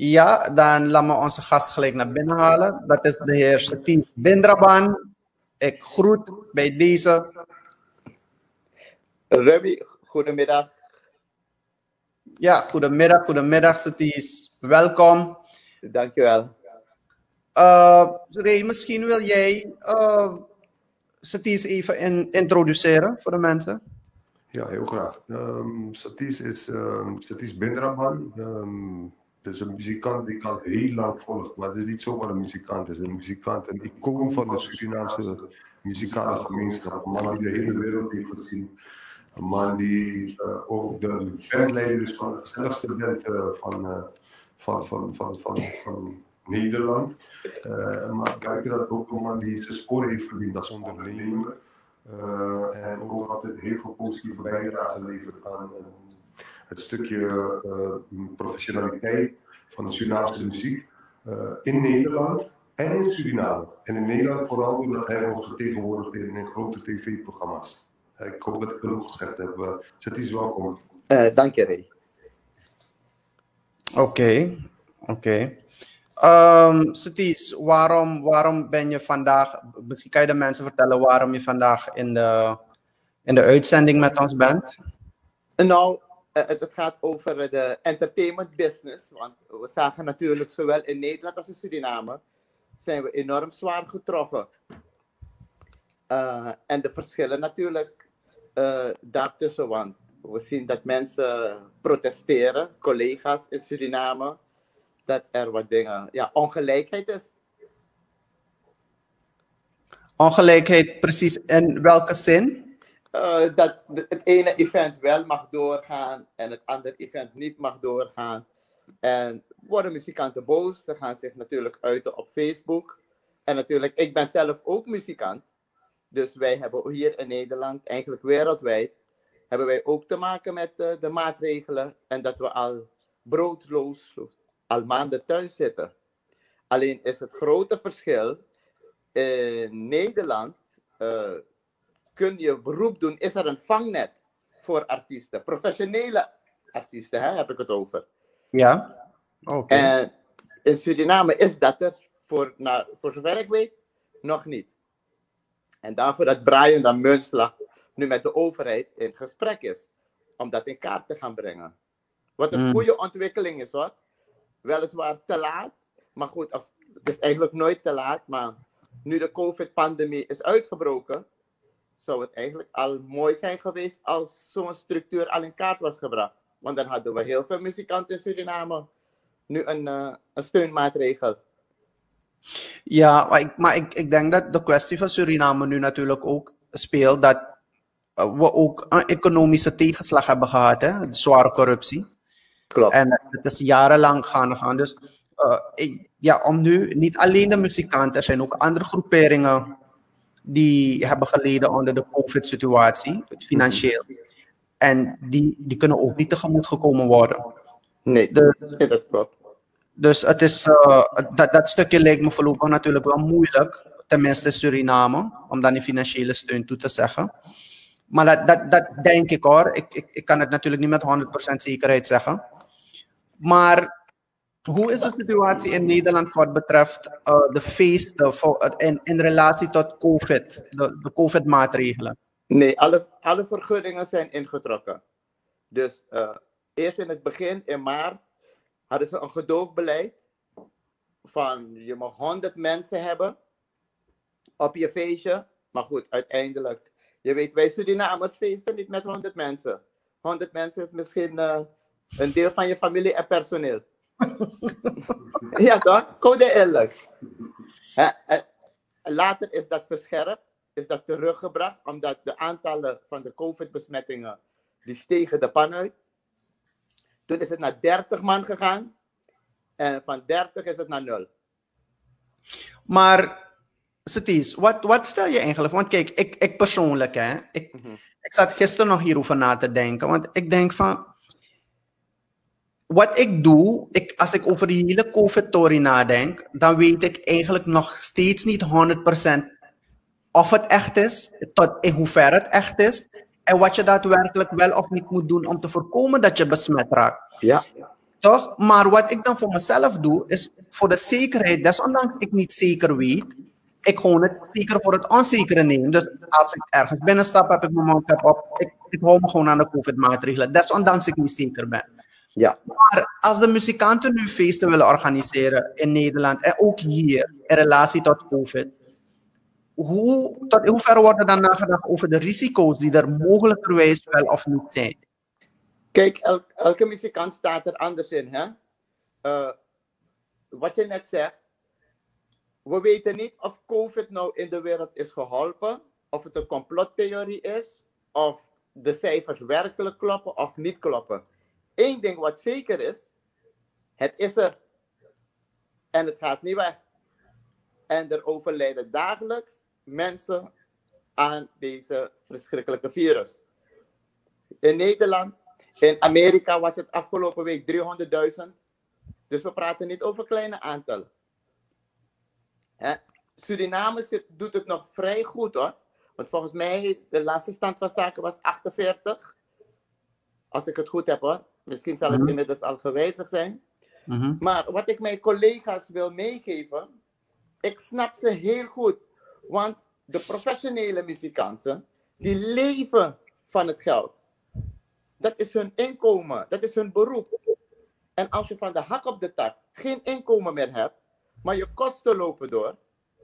Ja, dan laten we onze gast gelijk naar binnen halen. Dat is de heer Satish Bindraban. Ik groet bij deze. Remy, goedemiddag. Ja, goedemiddag Satish. Welkom. Dankjewel. Ray, misschien wil jij Satish even introduceren voor de mensen? Ja, heel graag. Satish is Satish Bindraban. Het is een muzikant die ik al heel lang volg, maar het is niet zomaar een muzikant. Het is een muzikant, een icoon van de Surinaamse muzikale gemeenschap. Een man die de hele wereld heeft gezien. Een man die ook de bandleider is van de gezelligste band van Nederland. Maar kijk, dat ook een man die zijn sporen heeft verdiend als ondernemer. En ook altijd heel veel positieve bijdrage levert aan het stukje professionaliteit van de Surinaamse muziek in Nederland en in Suriname. En in Nederland vooral doordat hij wordt vertegenwoordigd in grote tv-programma's. Ik hoop dat ik genoeg gezegd heb. Satish, welkom. Dank je, Ray. Oké. Satish, waarom ben je vandaag, misschien kan je de mensen vertellen waarom je vandaag in de uitzending met ons bent? Nou, het gaat over de entertainment business, want we zagen natuurlijk zowel in Nederland als in Suriname zijn we enorm zwaar getroffen. En de verschillen natuurlijk daartussen, want we zien dat mensen protesteren, collega's in Suriname, dat er wat dingen, ongelijkheid is. Ongelijkheid precies in welke zin? Dat het ene event wel mag doorgaan en het andere event niet mag doorgaan. En worden muzikanten boos, ze gaan zich natuurlijk uiten op Facebook. En natuurlijk, ik ben zelf ook muzikant. Dus wij hebben hier in Nederland, eigenlijk wereldwijd, hebben wij ook te maken met de maatregelen. En dat we al broodloos al maanden thuis zitten. Alleen is het grote verschil, in Nederland kun je beroep doen, is er een vangnet voor artiesten. Professionele artiesten, heb ik het over. Ja, oké. En in Suriname is dat er, voor zover ik weet, nog niet. En daarvoor dat Brian dan Muntslag nu met de overheid in gesprek is. Om dat in kaart te gaan brengen. Wat een goede ontwikkeling is, hoor. Weliswaar te laat. Maar goed, het is eigenlijk nooit te laat. Maar nu de COVID-pandemie is uitgebroken, zou het eigenlijk al mooi zijn geweest als zo'n structuur al in kaart was gebracht. Want dan hadden we heel veel muzikanten in Suriname nu een steunmaatregel. Ja, maar ik denk dat de kwestie van Suriname nu natuurlijk ook speelt dat we ook een economische tegenslag hebben gehad, hè? De zware corruptie. Klopt. En het is jarenlang gaan. Dus om nu, niet alleen de muzikanten, er zijn ook andere groeperingen die hebben geleden onder de COVID-situatie, financieel. En die kunnen ook niet tegemoet gekomen worden. Nee, dat klopt. Dus het is, dat stukje lijkt me voorlopig natuurlijk wel moeilijk, tenminste Suriname, om dan die financiële steun toe te zeggen. Maar dat denk ik, hoor. Ik kan het natuurlijk niet met 100% zekerheid zeggen. Maar hoe is de situatie in Nederland wat betreft de feesten in relatie tot COVID, de COVID-maatregelen? Nee, alle vergunningen zijn ingetrokken. Dus eerst in het begin, in maart, hadden ze een gedoogbeleid van je mag 100 mensen hebben op je feestje. Maar goed, uiteindelijk, je weet, wij Surinamers feesten niet met 100 mensen. 100 mensen is misschien een deel van je familie en personeel. Ja toch? Code eerlijk. Later is dat verscherpt, is dat teruggebracht, omdat de aantallen van de COVID-besmettingen, die stegen de pan uit. Toen is het naar 30 man gegaan. En van 30 is het naar 0. Maar, Satish, wat stel je eigenlijk? Want kijk, ik persoonlijk, hè. Ik zat gisteren nog hierover na te denken. Want ik denk van, wat ik doe, als ik over die hele COVID-tory nadenk, dan weet ik eigenlijk nog steeds niet 100% of het echt is, tot in hoeverre het echt is, en wat je daadwerkelijk wel of niet moet doen om te voorkomen dat je besmet raakt. Ja. Toch? Maar wat ik dan voor mezelf doe, is voor de zekerheid, desondanks ik niet zeker weet, ik gewoon het zeker voor het onzekere neem. Dus als ik ergens binnenstap, heb ik mijn mondkap op. Ik hou me gewoon aan de COVID-maatregelen, desondanks ik niet zeker ben. Ja. Maar als de muzikanten nu feesten willen organiseren in Nederland en ook hier in relatie tot COVID, tot hoever wordt er dan nagedacht over de risico's die er mogelijkerwijs wel of niet zijn? Kijk, elke muzikant staat er anders in. Hè? Wat je net zegt, we weten niet of COVID nou in de wereld is geholpen, of het een complottheorie is, of de cijfers werkelijk kloppen of niet kloppen. Eén ding wat zeker is, het is er. En het gaat niet weg. En er overlijden dagelijks mensen aan deze verschrikkelijke virus. In Nederland, in Amerika was het afgelopen week 300.000. Dus we praten niet over kleine aantallen. Suriname doet het nog vrij goed hoor. Want volgens mij, de laatste stand van zaken was 48. Als ik het goed heb hoor. Misschien zal het inmiddels al gewijzigd zijn. Maar wat ik mijn collega's wil meegeven, ik snap ze heel goed. Want de professionele muzikanten, die leven van het geld. Dat is hun inkomen, dat is hun beroep. En als je van de hak op de tak geen inkomen meer hebt, maar je kosten lopen door,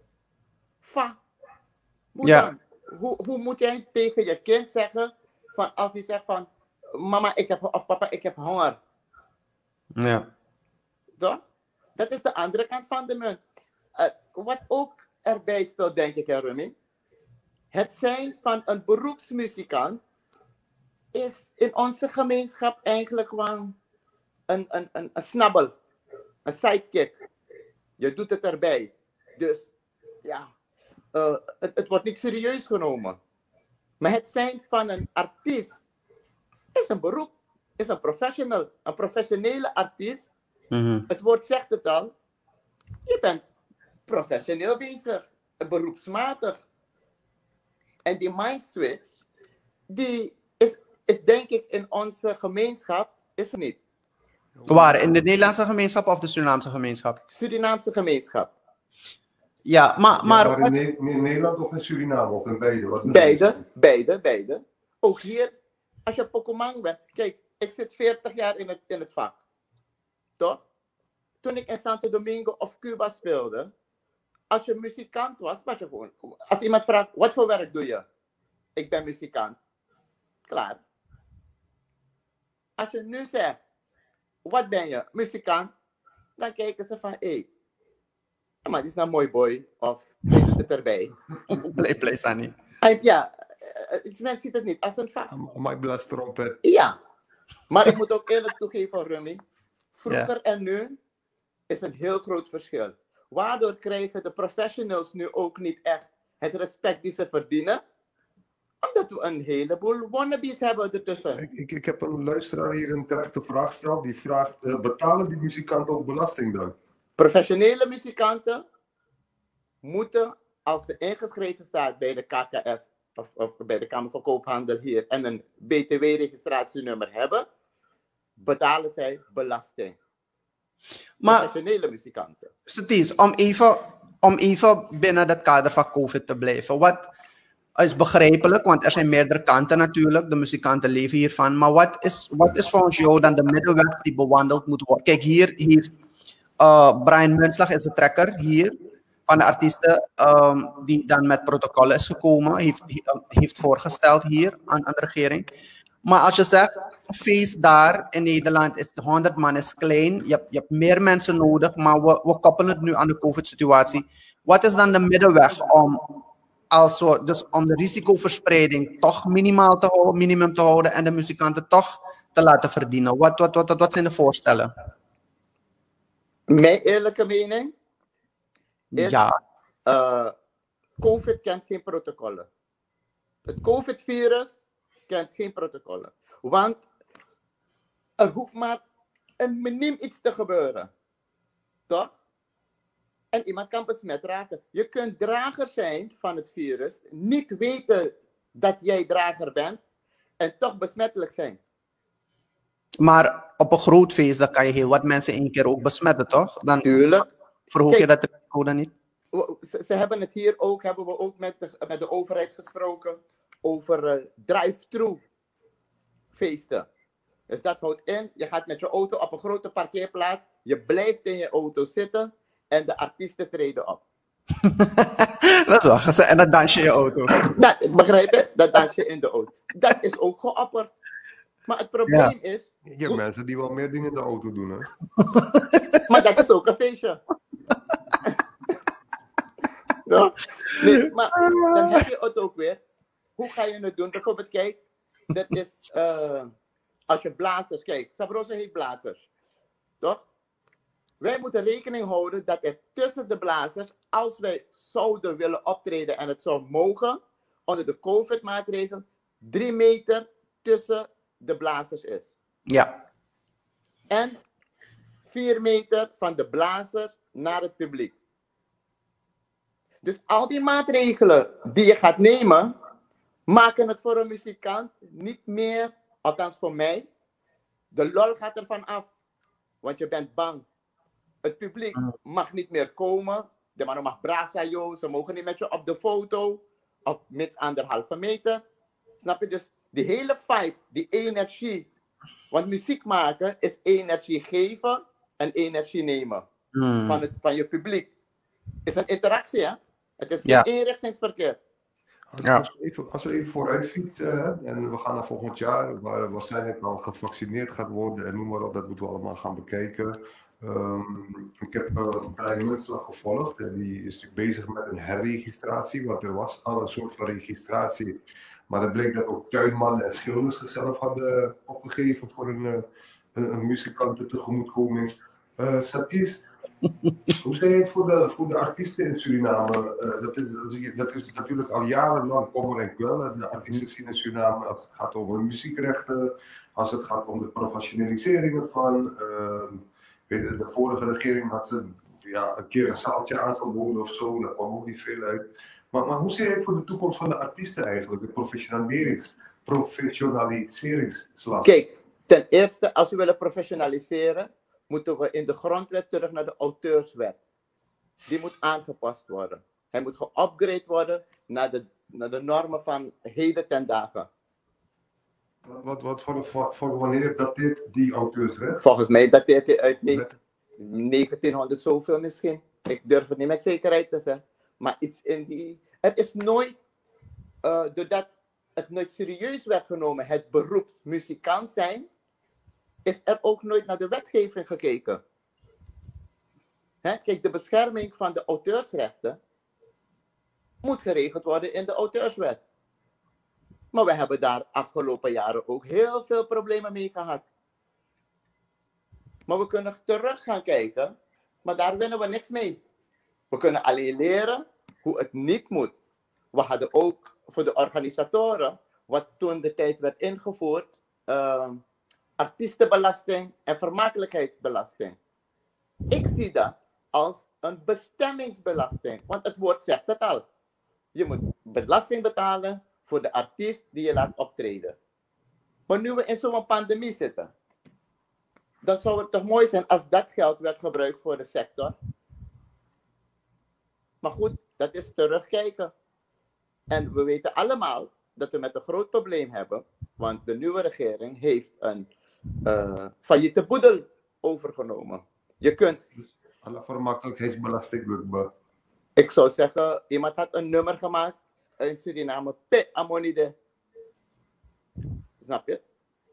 hoe moet jij tegen je kind zeggen, van, als hij zegt van, mama of papa, ik heb honger. Ja. Toch? Dat is de andere kant van de munt. Wat ook erbij speelt, denk ik, Remy. Het zijn van een beroepsmuzikant is in onze gemeenschap eigenlijk gewoon een snabbel, een sidekick. Je doet het erbij. Dus ja, het wordt niet serieus genomen. Maar het zijn van een artiest is een beroep, is een professional, een professionele artiest. Het woord zegt het al. Je bent professioneel bezig, beroepsmatig. En die mind switch, die is denk ik in onze gemeenschap, is er niet. Waar? In de Nederlandse gemeenschap of de Surinaamse gemeenschap? Surinaamse gemeenschap. Ja, maar in Nederland of in Suriname of in beide? Beide. Ook hier, als je Pokémon bent, kijk, ik zit 40 jaar in het vak. Toch? Toen ik in Santo Domingo of Cuba speelde, als je muzikant was je gewoon, als iemand vraagt, wat voor werk doe je? Ik ben muzikant. Klaar. Als je nu zegt, wat ben je? Muzikant. Dan kijken ze van, hé, maar die is nou een mooi boy. Of, hij doet het erbij. Play, Sunny. Ja, mensen ziet het niet als een vak. My blast trompet. Ja. Maar ik moet ook eerlijk toegeven, Rummy. Vroeger en nu is een heel groot verschil. Waardoor krijgen de professionals nu ook niet echt het respect die ze verdienen? Omdat we een heleboel wannabes hebben ertussen. Ik heb een luisteraar hier een terechte vraag gesteld. Die vraagt, betalen die muzikanten ook belasting dan? Professionele muzikanten moeten, als ze ingeschreven staat bij de KKF of bij de Kamer van Koophandel hier en een BTW-registratienummer hebben, betalen zij belasting. Maar, professionele muzikanten. Satis, om even binnen dat kader van COVID te blijven. Wat is begrijpelijk, want er zijn meerdere kanten natuurlijk. De muzikanten leven hiervan. Maar wat is volgens jou dan de middenweg die bewandeld moet worden? Kijk, hier heeft Brian Munslag is de trekker hier van de artiesten die dan met protocollen is gekomen, heeft voorgesteld hier aan de regering. Maar als je zegt, een feest daar in Nederland is 100 man is klein, je hebt meer mensen nodig, maar we koppelen het nu aan de COVID-situatie. Wat is dan de middenweg om de risicoverspreiding toch minimum te houden en de muzikanten toch te laten verdienen? Wat zijn de voorstellen? Mijn eerlijke mening is, ja. COVID kent geen protocollen. Het COVID-virus kent geen protocollen. Want er hoeft maar een miniem iets te gebeuren. Toch? En iemand kan besmet raken. Je kunt drager zijn van het virus, niet weten dat jij drager bent en toch besmettelijk zijn. Maar op een groot feest, dan kan je heel wat mensen in één keer ook besmetten, toch? Dan Tuurlijk. verhoog je dat risico dan niet? Ze hebben het hier ook, hebben we ook met de overheid gesproken over drive-thru feesten. Dus dat houdt in, je gaat met je auto op een grote parkeerplaats, je blijft in je auto zitten en de artiesten treden op. Dat is wel gezellig. En dan dans je in je auto. Dat, begrijp je? Dat dans je in de auto. Dat is ook geopperd. Maar het probleem is... Je hebt mensen die wel meer dingen in de auto doen, hè? Maar dat is ook een feestje. No? Nee, maar dan heb je het ook weer. Hoe ga je het doen? Bijvoorbeeld, kijk, dat is... als je blazers kijkt. Sabroso heeft blazers. Toch? Wij moeten rekening houden dat er tussen de blazers, als wij zouden willen optreden en het zou mogen, onder de COVID-maatregelen, 3 meter tussen de blazers is. Ja. En 4 meter van de blazers naar het publiek. Dus al die maatregelen die je gaat nemen, maken het voor een muzikant niet meer, althans voor mij, de lol gaat ervan af. Want je bent bang. Het publiek mag niet meer komen. De man mag brasayo. Ze mogen niet met je op de foto. Op mits 1,5 meter. Snap je? Dus die hele vibe, die energie. Want muziek maken is energie geven en energie nemen. Van je publiek. Het is een interactie, hè? Het is geen eenrichtingsverkeer. Als we even vooruit fietsen en we gaan naar volgend jaar, waar waarschijnlijk al gevaccineerd gaat worden en noem maar op, dat moeten we allemaal gaan bekijken. Ik heb een kleine Muntslag gevolgd en die is bezig met een herregistratie, want er was al een soort van registratie. Maar het bleek dat ook tuinmannen en schilders zichzelf hadden opgegeven voor een muzikante tegemoetkoming. Satis, hoe zie je het voor de artiesten in Suriname? Dat is natuurlijk al jarenlang kommer en kwel. De artiesten zien in Suriname als het gaat over muziekrechten, als het gaat om de professionalisering ervan. De vorige regering had ze een keer een zaaltje aangeboden of zo, daar kwam ook niet veel uit. Maar hoe zie je het voor de toekomst van de artiesten eigenlijk, de professionaliseringsslag? Kijk, ten eerste, als we willen professionaliseren, moeten we in de grondwet terug naar de auteurswet. Die moet aangepast worden. Hij moet geupgrade worden naar de normen van heden ten dagen. Wat voor wanneer dateert die auteurswet? Volgens mij dateert hij uit 1900 zoveel misschien. Ik durf het niet met zekerheid te zeggen. Maar iets in die... Het is nooit, doordat het nooit serieus werd genomen, het beroepsmuzikant zijn, is er ook nooit naar de wetgeving gekeken. Kijk, de bescherming van de auteursrechten moet geregeld worden in de auteurswet. Maar we hebben daar afgelopen jaren ook heel veel problemen mee gehad. Maar we kunnen terug gaan kijken, maar daar winnen we niks mee. We kunnen alleen leren hoe het niet moet. We hadden ook voor de organisatoren, wat toen de tijd werd ingevoerd, artiestenbelasting en vermakelijkheidsbelasting. Ik zie dat als een bestemmingsbelasting, want het woord zegt het al. Je moet belasting betalen voor de artiest die je laat optreden. Maar nu we in zo'n pandemie zitten, dan zou het toch mooi zijn als dat geld werd gebruikt voor de sector. Maar goed, dat is terugkijken. En we weten allemaal dat we met een groot probleem hebben, want de nieuwe regering heeft een failliete boedel overgenomen. Je kunt... Alle vermakkelijkheidsbelasting. Ik zou zeggen, iemand had een nummer gemaakt in Suriname, P. Amonide. Snap je?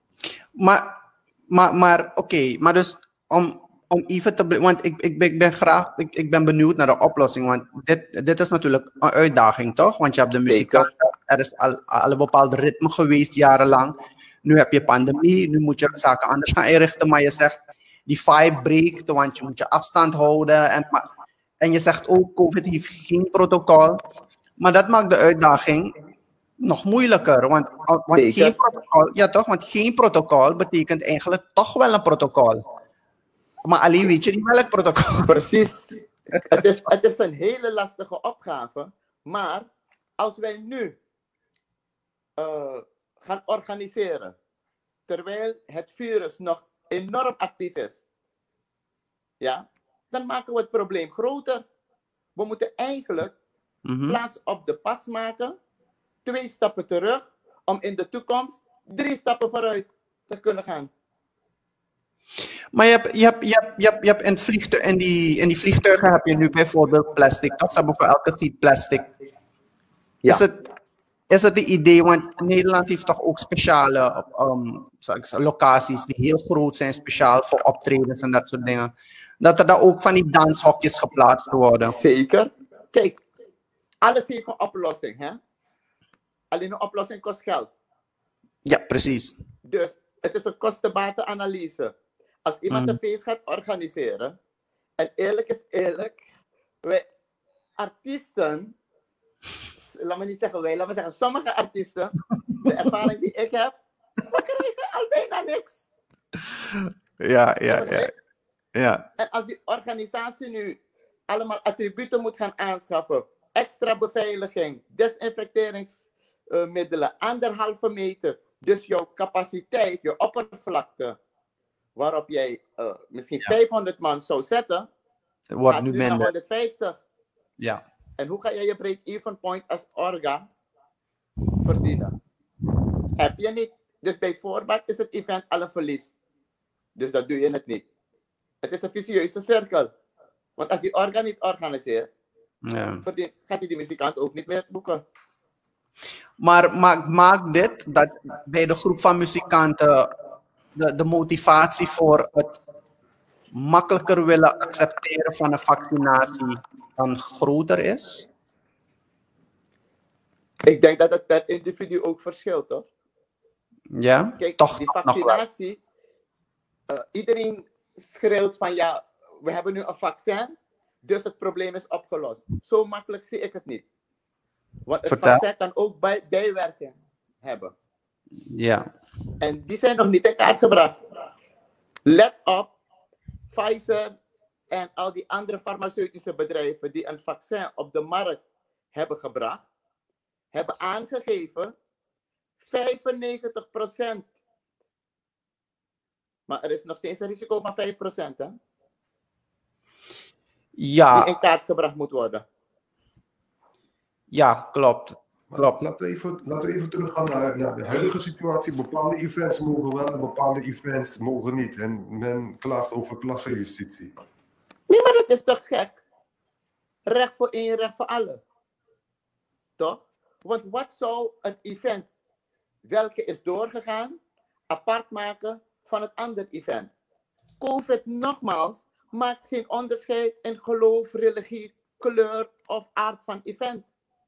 Maar oké, maar dus om even te... Want ik ben benieuwd naar de oplossing, want dit is natuurlijk een uitdaging, toch? Want je hebt de muziek, er is al een bepaald ritme geweest jarenlang. Nu heb je pandemie, nu moet je zaken anders gaan inrichten, maar je zegt die vibe breekt, want je moet je afstand houden. En je zegt ook, COVID heeft geen protocol. Maar dat maakt de uitdaging nog moeilijker. Want geen protocol, ja toch? Want geen protocol betekent eigenlijk toch wel een protocol. Maar alleen weet je niet welk protocol. Precies. Het is een hele lastige opgave. Maar als wij nu gaan organiseren terwijl het virus nog enorm actief is, ja, dan maken we het probleem groter. We moeten eigenlijk plaats op de pas maken, 2 stappen terug, om in de toekomst 3 stappen vooruit te kunnen gaan. Maar je hebt in die vliegtuigen heb je nu bijvoorbeeld plastic. Dat ze hebben voor elke seat plastic. Ja. Is het de idee, want Nederland heeft toch ook speciale locaties die heel groot zijn, speciaal voor optredens en dat soort dingen. Dat er daar ook van die danshokjes geplaatst worden. Zeker. Kijk, alles heeft een oplossing. Hè? Alleen een oplossing kost geld. Ja, precies. Dus het is een kostenbatenanalyse. Als iemand een feest gaat organiseren, en eerlijk is eerlijk, wij artiesten, laat me niet zeggen wij, laat me zeggen sommige artiesten, de ervaring die ik heb, we krijgen al bijna niks. Ja. En als die organisatie nu allemaal attributen moet gaan aanschaffen, extra beveiliging, desinfecteringsmiddelen, 1,5 meter, dus jouw capaciteit, je oppervlakte, waarop jij misschien 500 man zou zetten, wordt gaat nu nu minder. naar 150. Ja. En hoe ga jij je break-even point als orga verdienen? Heb je niet. Dus bij voorbaat is het event al een verlies. Dus dat doe je het niet. Het is een vicieuze cirkel. Want als die orga niet organiseert, gaat die muzikant ook niet meer boeken. Maar maakt dit dat bij de groep van muzikanten de motivatie voor het makkelijker willen accepteren van een vaccinatie dan groter is? Ik denk dat het per individu ook verschilt, toch? Ja, kijk, toch die vaccinatie, iedereen schreeuwt van ja, we hebben nu een vaccin, dus het probleem is opgelost. Zo makkelijk zie ik het niet. Want het vaccin kan ook bijwerking hebben. Ja. En die zijn nog niet in kaart gebracht. Let op, Pfizer en al die andere farmaceutische bedrijven die een vaccin op de markt hebben gebracht, hebben aangegeven 95%. Maar er is nog steeds een risico van 5%, hè? Ja. Die in kaart gebracht moet worden. Ja, klopt. Laten we even teruggaan naar de huidige situatie. Bepaalde events mogen wel en bepaalde events mogen niet. En men klaagt over klassenjustitie. Nee, maar dat is toch gek? Recht voor één, recht voor allen. Toch? Want wat zou een event, welke is doorgegaan, apart maken van het andere event? COVID, nogmaals, maakt geen onderscheid in geloof, religie, kleur of aard van event.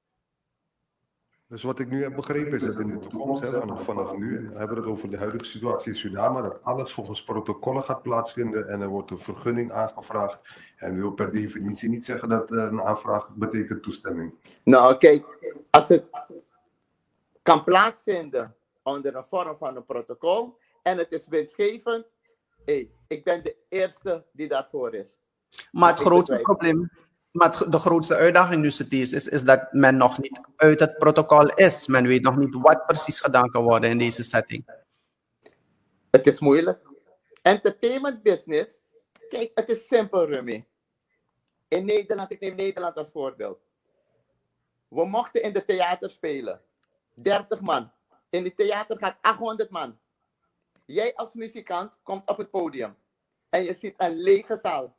Dus wat ik nu heb begrepen is dat in de toekomst, vanaf nu, we hebben het over de huidige situatie in Suriname, dat alles volgens protocollen gaat plaatsvinden en er wordt een vergunning aangevraagd. En wil per definitie niet zeggen dat een aanvraag betekent toestemming. Nou, kijk, als het kan plaatsvinden onder een vorm van een protocol en het is winstgevend, ik ben de eerste die daarvoor is. Maar het grootste probleem, de grootste uitdaging nu is dat men nog niet uit het protocol is. Men weet nog niet wat precies gedaan kan worden in deze setting. Het is moeilijk. Entertainment business, kijk, het is simpel, Remy. In Nederland, ik neem Nederland als voorbeeld. We mochten in de theater spelen. 30 man. In het theater gaat 800 man. Jij als muzikant komt op het podium. En je ziet een lege zaal.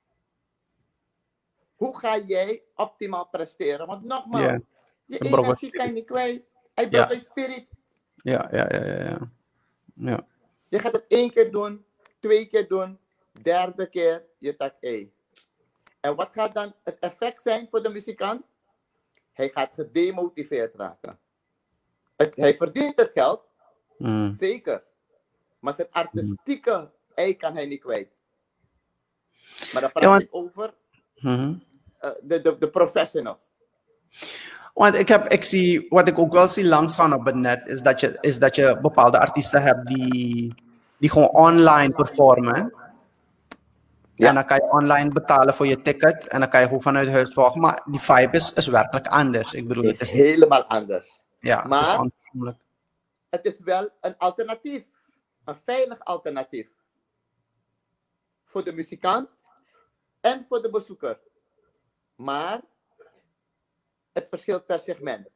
Hoe ga jij optimaal presteren? Want nogmaals, je energie kan je niet kwijt. Hij brengt een spirit. Ja. Je gaat het 1 keer doen, 2 keer doen, 3e keer, je tak En wat gaat dan het effect zijn voor de muzikant? Hij gaat gedemotiveerd raken. Hij verdient het geld, zeker. Maar zijn artistieke ei kan hij niet kwijt. Maar dan praat ik over de professionals. Want ik zie, wat ik ook wel zie langsgaan op het net, is dat je bepaalde artiesten hebt die gewoon online performen. Ja. En dan kan je online betalen voor je ticket en dan kan je gewoon vanuit huis volgen. Maar die vibe is werkelijk anders. Ik bedoel, het is helemaal anders. Ja, maar het is het is wel een alternatief. een veilig alternatief. Voor de muzikant en voor de bezoeker. Maar het verschilt per segment.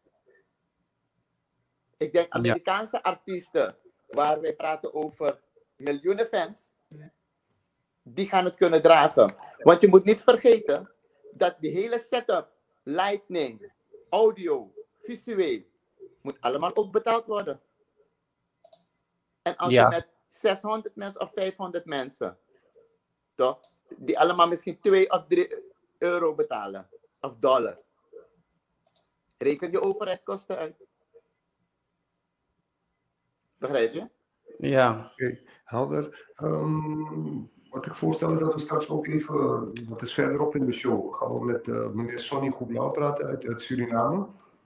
Ik denk Amerikaanse artiesten, waar wij praten over miljoenen fans, die gaan het kunnen dragen. Want je moet niet vergeten dat die hele setup, lightning, audio, visueel, moet allemaal ook betaald worden. En als je met 600 mensen of 500 mensen, toch, die allemaal misschien 2 of 3 euro betalen, of dollar, reken je overheidskosten uit. Begrijp je? Ja. Oké, helder. Wat ik voorstel is dat we straks ook even, wat is verderop in de show, gaan we met meneer Sonny Goeblauw praten uit Suriname.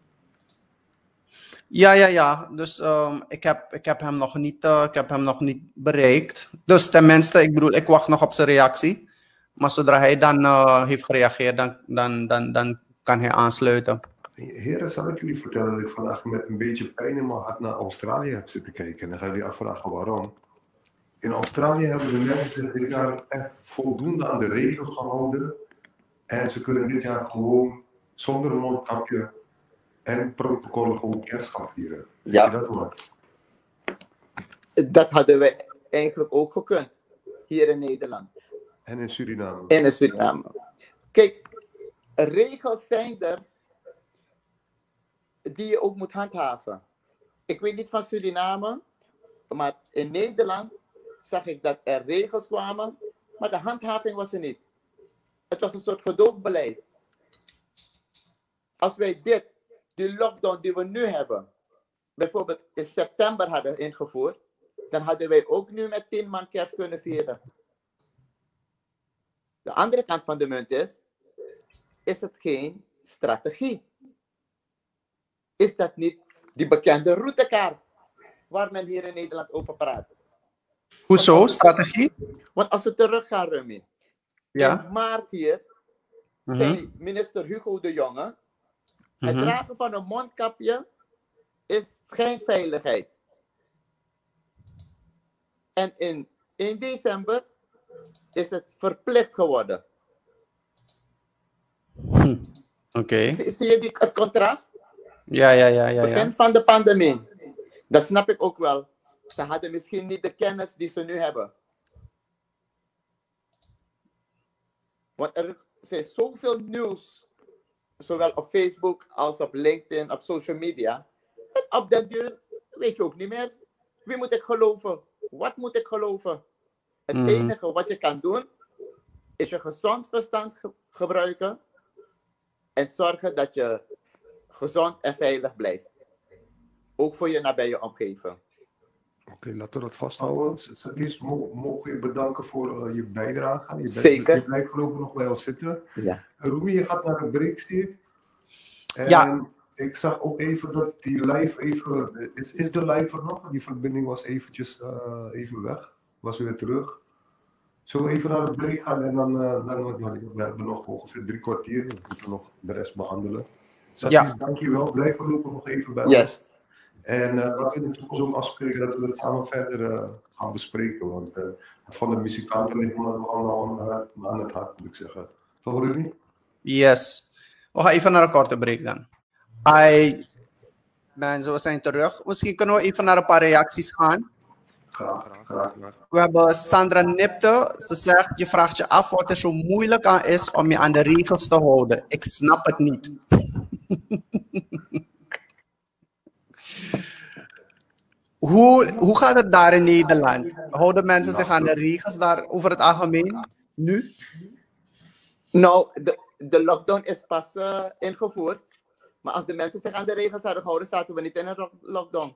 Ja. Dus ik heb hem nog niet bereikt. Dus tenminste, ik bedoel, ik wacht nog op zijn reactie. Maar zodra hij dan heeft gereageerd, dan kan hij aansluiten. Heren, zal ik jullie vertellen dat ik vandaag met een beetje pijn in mijn hart naar Australië heb zitten kijken. En dan gaan jullie afvragen waarom. In Australië hebben de mensen dit jaar echt voldoende aan de regels gehouden. En ze kunnen dit jaar gewoon zonder een mondkapje en protocollen gewoon kerst gaan vieren. Ja. Weet je dat wat? Dat hadden wij eigenlijk ook gekund. Hier in Nederland. En in Suriname. En in Suriname. Kijk, regels zijn er die je ook moet handhaven. Ik weet niet van Suriname, maar in Nederland zag ik dat er regels kwamen, maar de handhaving was er niet. Het was een soort gedoogbeleid. Als wij die lockdown die we nu hebben, bijvoorbeeld in september hadden ingevoerd, dan hadden wij ook nu met 10 man kerst kunnen vieren. De andere kant van de munt is het geen strategie? Is dat niet die bekende routekaart waar men hier in Nederland over praat? Hoezo? Strategie? Want als we terug gaan, Remy. Ja. In maart hier zei minister Hugo de Jonge, het dragen van een mondkapje is schijnveiligheid. En in december is het verplicht geworden. Oké. Zie je het contrast? Ja. Begin van de pandemie. Dat snap ik ook wel. Ze hadden misschien niet de kennis die ze nu hebben. Want er zijn zoveel nieuws, zowel op Facebook als op LinkedIn, op social media. En op den duur weet je ook niet meer. Wie moet ik geloven? Wat moet ik geloven? Het enige wat je kan doen, is je gezond verstand gebruiken. En zorgen dat je gezond en veilig blijft. Ook voor je nabije omgeving. Oké, laten we dat vasthouden. Sadiq, mogen je bedanken voor je bijdrage. Zeker. Je blijft voorlopig nog bij ons zitten. Ja. Rumi, je gaat naar de break, zie ik. En Ja. ik zag ook even dat die live even... Is de live er nog? Die verbinding was eventjes even weg. Was weer terug. Zullen we even naar de break gaan en dan we hebben nog ongeveer 3 kwartier. We moeten nog de rest behandelen. Sadiq, dankjewel. Blijf voorlopig nog even bij ons. En laten we in de toekomst ook afspreken dat we het samen verder gaan bespreken. Want het van de muzikanten ligt me allemaal aan het hart, moet ik zeggen. Toch, Rudy? Yes. We gaan even naar een korte break dan. Mensen, we zijn terug. Misschien kunnen we even naar een paar reacties gaan. Graag. We hebben Sandra Nipte. Ze zegt, je vraagt je af wat er zo moeilijk aan is om je aan de regels te houden. Ik snap het niet. Hoe gaat het daar in Nederland? Houden mensen zich aan de regels daar over het algemeen nu? Nou, de lockdown is pas ingevoerd. Maar als de mensen zich aan de regels hadden gehouden, zaten we niet in een lockdown.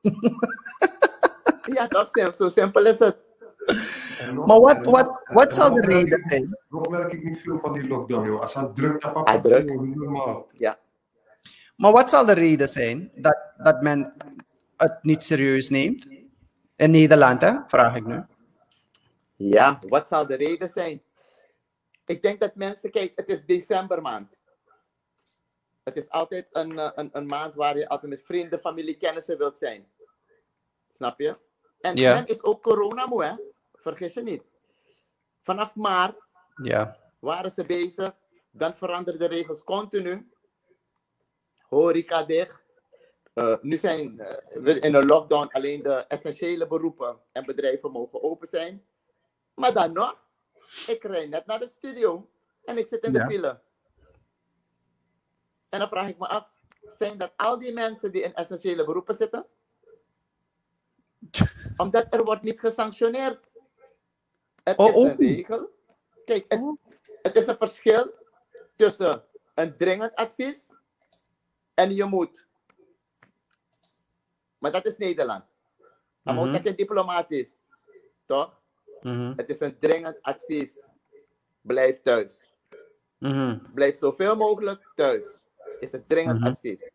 Ja, toch? Zo simpel is het. Maar wat zal de reden zijn? Nog merk ik niet veel van die lockdown, joh. Als het druk druk. normaal. Ja. Maar wat zal de reden zijn dat men het niet serieus neemt? In Nederland, hè? Vraag ik nu. Ja, wat zal de reden zijn? Ik denk dat mensen, kijk, het is decembermaand. Het is altijd een maand waar je altijd met vrienden, familie, kennissen wilt zijn. Snap je? En men is ook coronamoe, hè? Vergis je niet. Vanaf maart waren ze bezig. Dan veranderden de regels continu. Horeca dicht. Nu zijn we in een lockdown. Alleen de essentiële beroepen en bedrijven mogen open zijn. Maar dan nog, ik rijd net naar de studio en ik zit in de file. En dan vraag ik me af, zijn dat al die mensen die in essentiële beroepen zitten? Omdat er wordt niet gesanctioneerd. Het is een regel. Kijk, het is een verschil tussen een dringend advies en je moet. Maar dat is Nederland. Dan moet dat diplomatisch. Toch? Het is een dringend advies. Blijf thuis. Blijf zoveel mogelijk thuis. Is een dringend advies.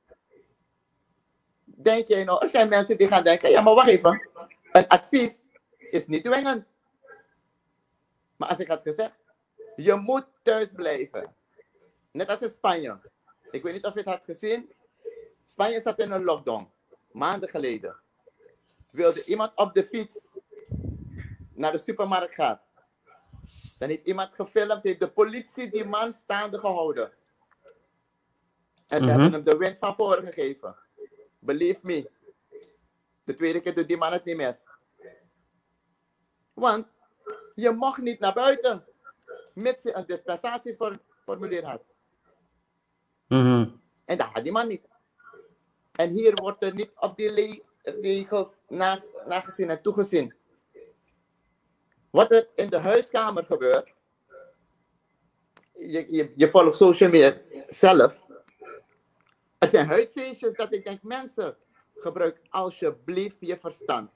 Denk jij nou, er zijn mensen die gaan denken, ja maar wacht even. Een advies is niet dwingend. Maar als ik had gezegd, je moet thuis blijven. Net als in Spanje. Ik weet niet of je het had gezien. Spanje zat in een lockdown. Maanden geleden. Wilde iemand op de fiets naar de supermarkt gaan. Dan heeft iemand gefilmd, heeft de politie die man staande gehouden. En ze hebben hem de wind van voren gegeven. Believe me. De tweede keer doet die man het niet meer. Want je mocht niet naar buiten. Mits je een dispensatieformulier had. En dat had die man niet. En hier wordt er niet op die regels nagezien en toegezien. Wat er in de huiskamer gebeurt. Je volgt social media zelf. Er zijn huisfeestjes dat ik denk, mensen, gebruik alsjeblieft je verstand.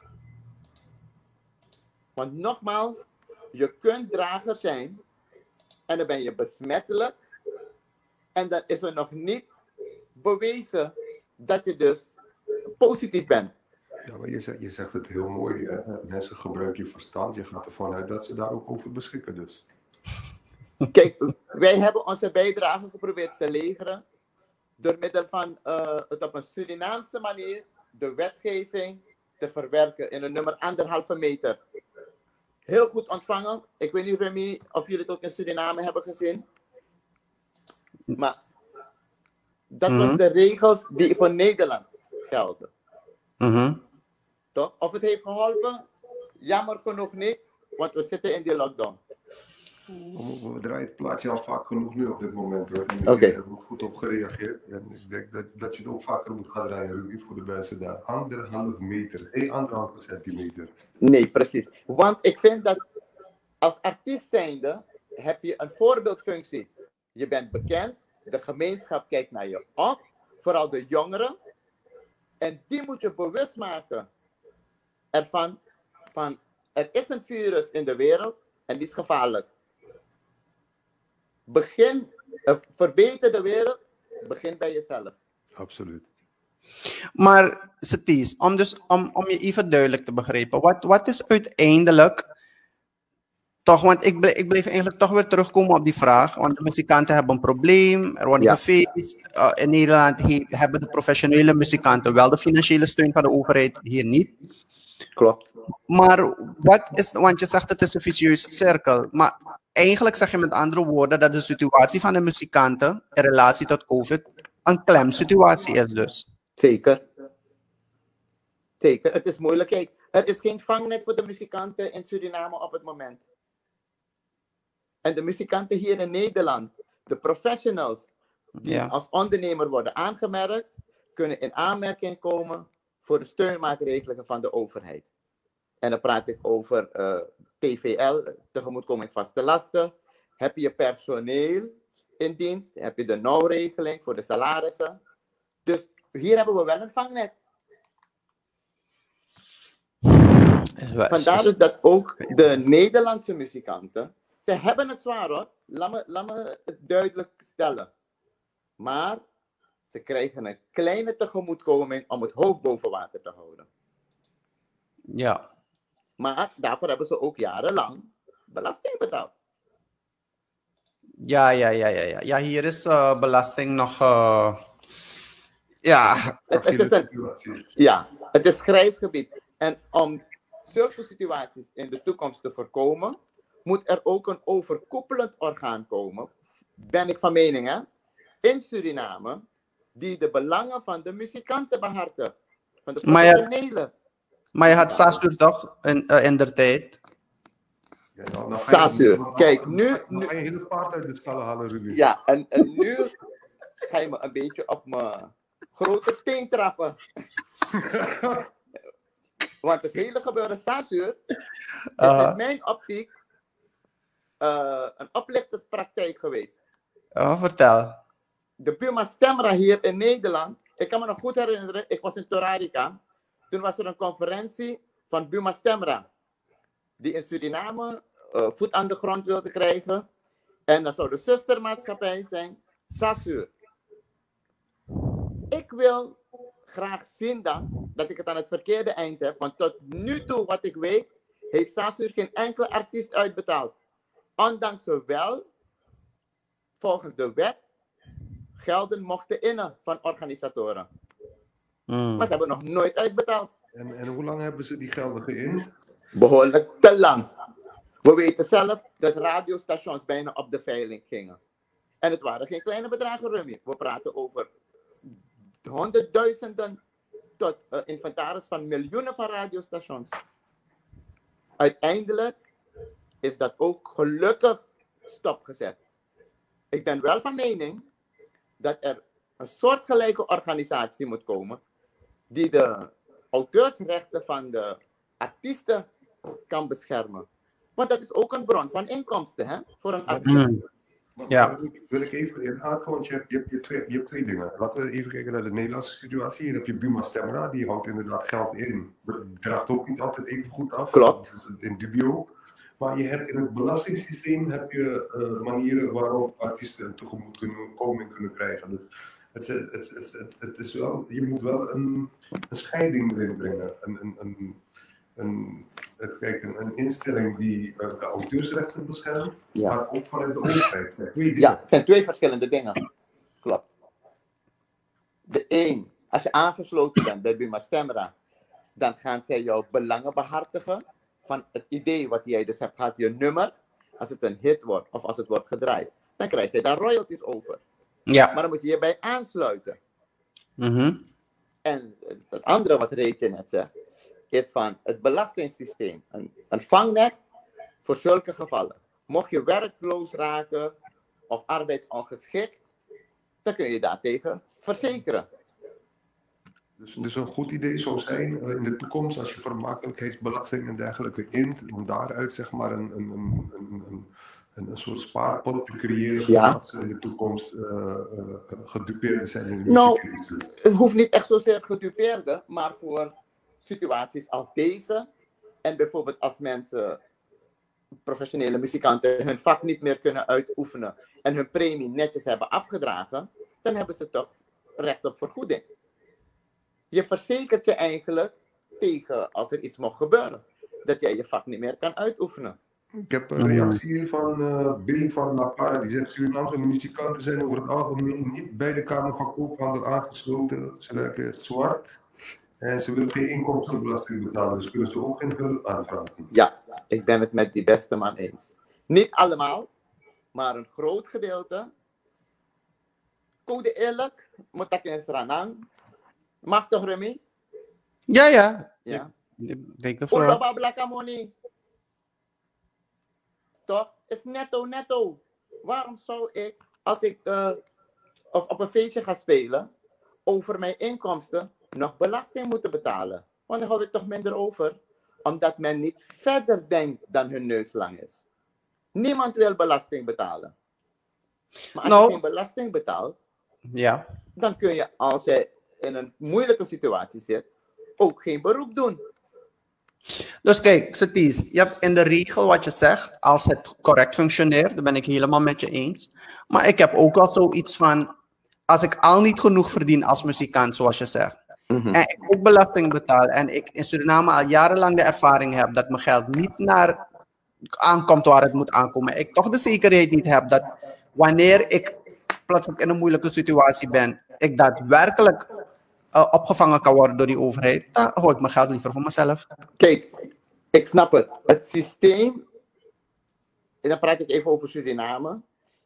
Want nogmaals, je kunt drager zijn en dan ben je besmettelijk. En dan is er nog niet bewezen dat je dus positief bent. Ja, maar je zegt het heel mooi. Mensen gebruiken je verstand. Je gaat ervan uit dat ze daar ook over beschikken dus. Kijk, wij hebben onze bijdrage geprobeerd te leveren. Door middel van het op een Surinaamse manier de wetgeving te verwerken in een nummer 1,5 meter. Heel goed ontvangen. Ik weet niet, Remy, of jullie het ook in Suriname hebben gezien. Maar dat was de regels die voor Nederland gelden. Toch? Of het heeft geholpen? Jammer genoeg niet, want we zitten in die lockdown. We draaien het plaatje al vaak genoeg nu op dit moment. Oké. Ik heb er goed op gereageerd. En ik denk dat je het ook vaker moet gaan draaien, Ruby, voor de mensen daar. 1,5 meter, 1,5 centimeter. Nee, precies. Want ik vind dat als artiest zijnde heb je een voorbeeldfunctie. Je bent bekend, de gemeenschap kijkt naar je op, vooral de jongeren. En die moet je bewust maken ervan, er is een virus in de wereld en die is gevaarlijk. Verbeter de wereld, begin bij jezelf. Absoluut. Maar Satis, om je even duidelijk te begrijpen, wat is uiteindelijk, toch, want ik bleef eigenlijk toch weer terugkomen op die vraag, want de muzikanten hebben een probleem, er wordt gefeest, in Nederland hebben de professionele muzikanten wel de financiële steun van de overheid, hier niet. Klopt. Maar wat is, want je zegt het is een vicieuze cirkel, maar eigenlijk zeg je met andere woorden dat de situatie van de muzikanten in relatie tot COVID een klemsituatie is dus. Zeker. Zeker, het is moeilijk. Kijk, er is geen vangnet voor de muzikanten in Suriname op het moment. En de muzikanten hier in Nederland, de professionals die als ondernemer worden aangemerkt, kunnen in aanmerking komen voor de steunmaatregelen van de overheid. En dan praat ik over TVL, tegemoetkoming vaste lasten. Heb je personeel in dienst, heb je de nauwregeling voor de salarissen. Dus hier hebben we wel een vangnet. Vandaar dus dat ook de Nederlandse muzikanten, ze hebben het zwaar hoor, laat me het duidelijk stellen. Maar ze krijgen een kleine tegemoetkoming om het hoofd boven water te houden. Ja. Maar daarvoor hebben ze ook jarenlang belasting betaald. Ja, hier is belasting nog... het is grijs gebied. En om zulke situaties in de toekomst te voorkomen, moet er ook een overkoepelend orgaan komen, ben ik van mening, hè, in Suriname, die de belangen van de muzikanten behartigt. Van de professionele. Maar je had SASUR toch in der tijd? Ja, SASUR. Kijk, nu ga je hele paard uit de stallen halen, Rudy. Ja, en nu ga je me een beetje op mijn grote teen trappen. Want het hele gebeuren SASUR is in mijn optiek een oplichterspraktijk geweest. Oh, vertel. De Buma Stemra hier in Nederland, ik kan me nog goed herinneren, ik was in Torarica. Toen was er een conferentie van Buma Stemra, die in Suriname voet aan de grond wilde krijgen. En dat zou de zustermaatschappij zijn, SASUR. Ik wil graag zien dan dat ik het aan het verkeerde eind heb, want tot nu toe, wat ik weet, heeft SASUR geen enkele artiest uitbetaald. Ondanks ze wel, volgens de wet, gelden mochten innen van organisatoren. Maar ze hebben nog nooit uitbetaald. En hoe lang hebben ze die gelden geïnd? Behoorlijk te lang. We weten zelf dat radiostations bijna op de veiling gingen. En het waren geen kleine bedragen, Rummy. We praten over honderdduizenden tot inventaris van miljoenen van radiostations. Uiteindelijk is dat ook gelukkig stopgezet. Ik ben wel van mening dat er een soortgelijke organisatie moet komen die de auteursrechten van de artiesten kan beschermen. Want dat is ook een bron van inkomsten, hè, voor een artiest. Ja. Wil ik even inhaken, want je hebt twee dingen. Laten we even kijken naar de Nederlandse situatie. Hier heb je Buma Stemra, die houdt inderdaad geld in. Draagt ook niet altijd even goed af. Klopt. In dubio. Maar je hebt in het belastingssysteem heb je manieren waarop artiesten tegemoet kunnen krijgen. Dus het is wel, je moet wel een scheiding erin brengen. Een instelling die de auteursrechten beschermt, maar ook vanuit de overheid. Ja, het zijn twee verschillende dingen. Klopt. De een, als je aangesloten bent bij Buma Stemra, dan gaan zij jouw belangen behartigen van het idee wat jij dus hebt gehad, je nummer, als het een hit wordt of als het wordt gedraaid, dan krijg je daar royalties over. Ja. Maar dan moet je je bij aansluiten. En het andere wat Reetje net zegt, is van het belastingssysteem. Een vangnet voor zulke gevallen. Mocht je werkloos raken of arbeidsongeschikt, dan kun je daartegen verzekeren. Dus een goed idee zou zijn in de toekomst, als je vermakelijkheidsbelasting en dergelijke int, om daaruit zeg maar een soort spaarpot te creëren, dat ze in de toekomst gedupeerd zijn in de muziekindustrie. Het hoeft niet echt zozeer gedupeerde, maar voor situaties als deze, en bijvoorbeeld als mensen, professionele muzikanten, hun vak niet meer kunnen uitoefenen en hun premie netjes hebben afgedragen, dan hebben ze toch recht op vergoeding. Je verzekert je eigenlijk tegen als er iets mocht gebeuren, dat jij je vak niet meer kan uitoefenen. Ik heb een reactie van Brie van La Par, die zegt: Surinaamse muzikanten zijn over het algemeen niet bij de Kamer van Koophandel aangesloten. Ze werken zwart en ze willen geen inkomstenbelasting betalen, dus kunnen ze ook geen hulp aanvragen. Ja, ik ben het met die beste man eens. Niet allemaal, maar een groot gedeelte. Code eerlijk, moet ik eens ranang. Mag toch, Remy? Ja. Ja. Ik denk ervoor. Toch? Is netto. Waarom zou ik, als ik op een feestje ga spelen, over mijn inkomsten nog belasting moeten betalen? Want dan hou ik toch minder over, omdat men niet verder denkt dan hun neus lang is. Niemand wil belasting betalen. Maar als je geen belasting betaalt, dan kun je, als je in een moeilijke situatie zit, ook geen beroep doen. Dus kijk, Satis, je hebt in de regel wat je zegt, als het correct functioneert, dan ben ik helemaal met je eens. Maar ik heb ook al zoiets van, als ik al niet genoeg verdien als muzikant, zoals je zegt, en ik ook belasting betaal, en ik in Suriname al jarenlang de ervaring heb dat mijn geld niet naar aankomt waar het moet aankomen, ik toch de zekerheid niet heb dat wanneer ik plotseling in een moeilijke situatie ben, ik daadwerkelijk opgevangen kan worden door die overheid, dan hou ik mijn geld liever voor mezelf. Kijk, ik snap het. Het systeem, en dan praat ik even over Suriname,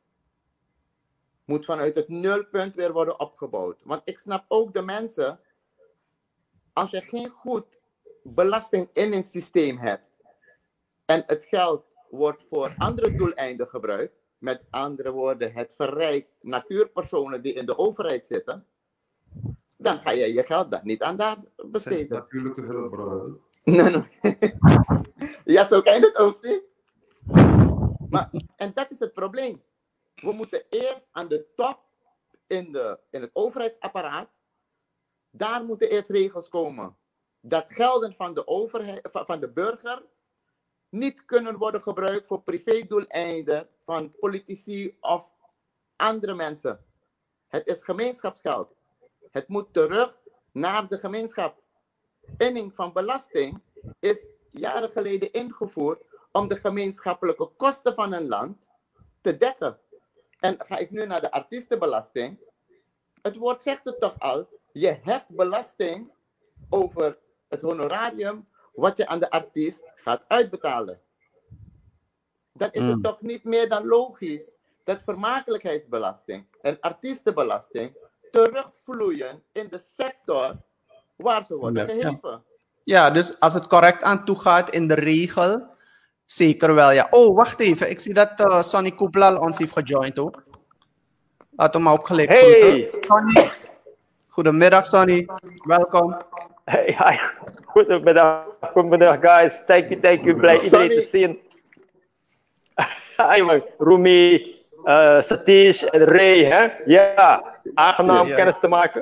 moet vanuit het nulpunt weer worden opgebouwd. Want ik snap ook de mensen, als je geen goed belastinginningssysteem hebt en het geld wordt voor andere doeleinden gebruikt, met andere woorden, het verrijkt natuurpersonen die in de overheid zitten, dan ga je je geld dan niet aan daar besteden. Natuurlijke hulpbronnen. Nee. Ja, zo kan je het ook zien. Maar, en dat is het probleem. We moeten eerst aan de top in het overheidsapparaat, daar moeten eerst regels komen. Dat gelden van de overheid, van de burger niet kunnen worden gebruikt voor privédoeleinden van politici of andere mensen. Het is gemeenschapsgeld. Het moet terug naar de gemeenschap. Inning van belasting is jaren geleden ingevoerd om de gemeenschappelijke kosten van een land te dekken. En ga ik nu naar de artiestenbelasting. Het woord zegt het toch al. Je heft belasting over het honorarium wat je aan de artiest gaat uitbetalen. Dan is het toch niet meer dan logisch dat vermakelijkheidsbelasting en artiestenbelasting terugvloeien in de sector waar ze worden geheven. Ja, dus als het correct aan toe gaat in de regel, zeker wel, ja. Oh, wacht even. Ik zie dat Sonny Koeplal ons heeft gejoind ook. Laat hem maar opgelegd. Hey! Sonny. Goedemiddag, Sonny. Welkom. Hey, hi. Goedemiddag, guys. Thank you. Blij iedereen te zien. Hi, man. Rumi, Satish en Ray, hè? Ja, aangenaam kennis te maken.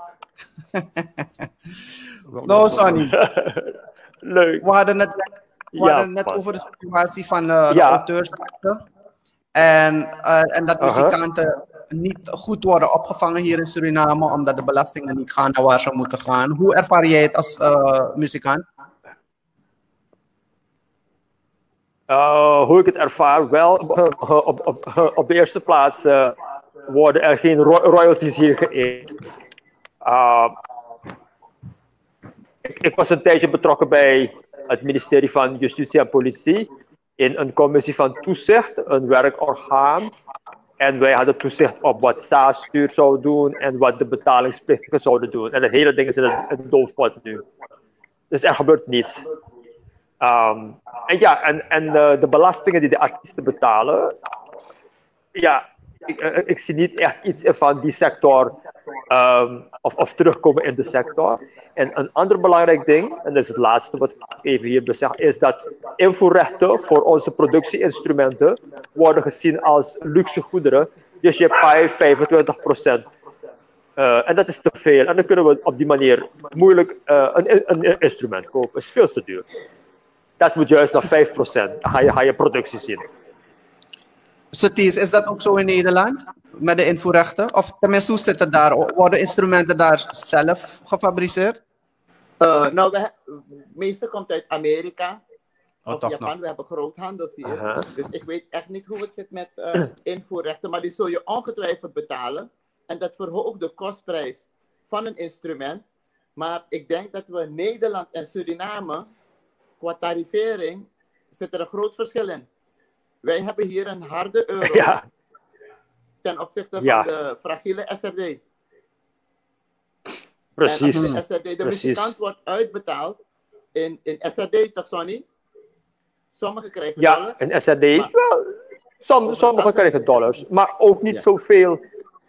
Nou, Sonny. Leuk. We hadden het net over de situatie van de auteursrechten. En dat muzikanten niet goed worden opgevangen hier in Suriname, omdat de belastingen niet gaan naar waar ze moeten gaan. Hoe ervaar jij het als muzikant? Hoe ik het ervaar, wel, op de eerste plaats worden er geen royalties hier geëerd. Ik was een tijdje betrokken bij het ministerie van Justitie en Politie in een commissie van toezicht, een werkorgaan. En wij hadden toezicht op wat SAAS-stuur zou doen en wat de betalingsplichtigen zouden doen. En het hele ding is in het doofpot nu. Dus er gebeurt niets. De belastingen die de artiesten betalen, ja, ik zie niet echt iets van die sector of terugkomen in de sector. En een ander belangrijk ding, en dat is het laatste wat ik even hier bezeg, is dat invoerrechten voor onze productieinstrumenten worden gezien als luxe goederen. Dus je paait 25%. En dat is te veel. En dan kunnen we op die manier moeilijk een instrument kopen. Dat is veel te duur. Dat moet juist naar 5%. Dan ga je productie zien. Satish, is dat ook zo in Nederland? Met de invoerrechten? Of tenminste, hoe zit het daar? Worden instrumenten daar zelf gefabriceerd? Het meeste komt uit Amerika of Japan. Nog. We hebben groothandels hier. Dus ik weet echt niet hoe het zit met invoerrechten. Maar die zul je ongetwijfeld betalen. En dat verhoogt de kostprijs van een instrument. Maar ik denk dat we Nederland en Suriname, qua tarivering, zit er een groot verschil in. Wij hebben hier een harde euro ten opzichte van de fragiele SRD. Precies. En als de muzikant wordt uitbetaald in SRD, toch Sonny? Sommigen krijgen dollars. Ja, in SRD. Sommigen krijgen dollars, maar ook niet zoveel.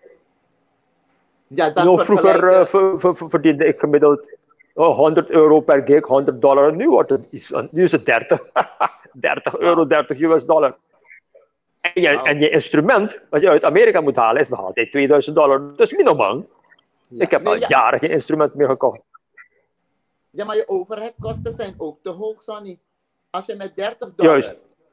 Ja, dan vroeger verdiende ik gemiddeld €100 per gig, $100. Nu is het 30. 30 euro, 30 US-dollar. En je instrument, wat je uit Amerika moet halen, is nog altijd $2000. Dat is niet normaal. Ja. Ik heb al jaren geen instrument meer gekocht. Ja, maar je overheidkosten zijn ook te hoog, Sonny. Als je met $30... Juist.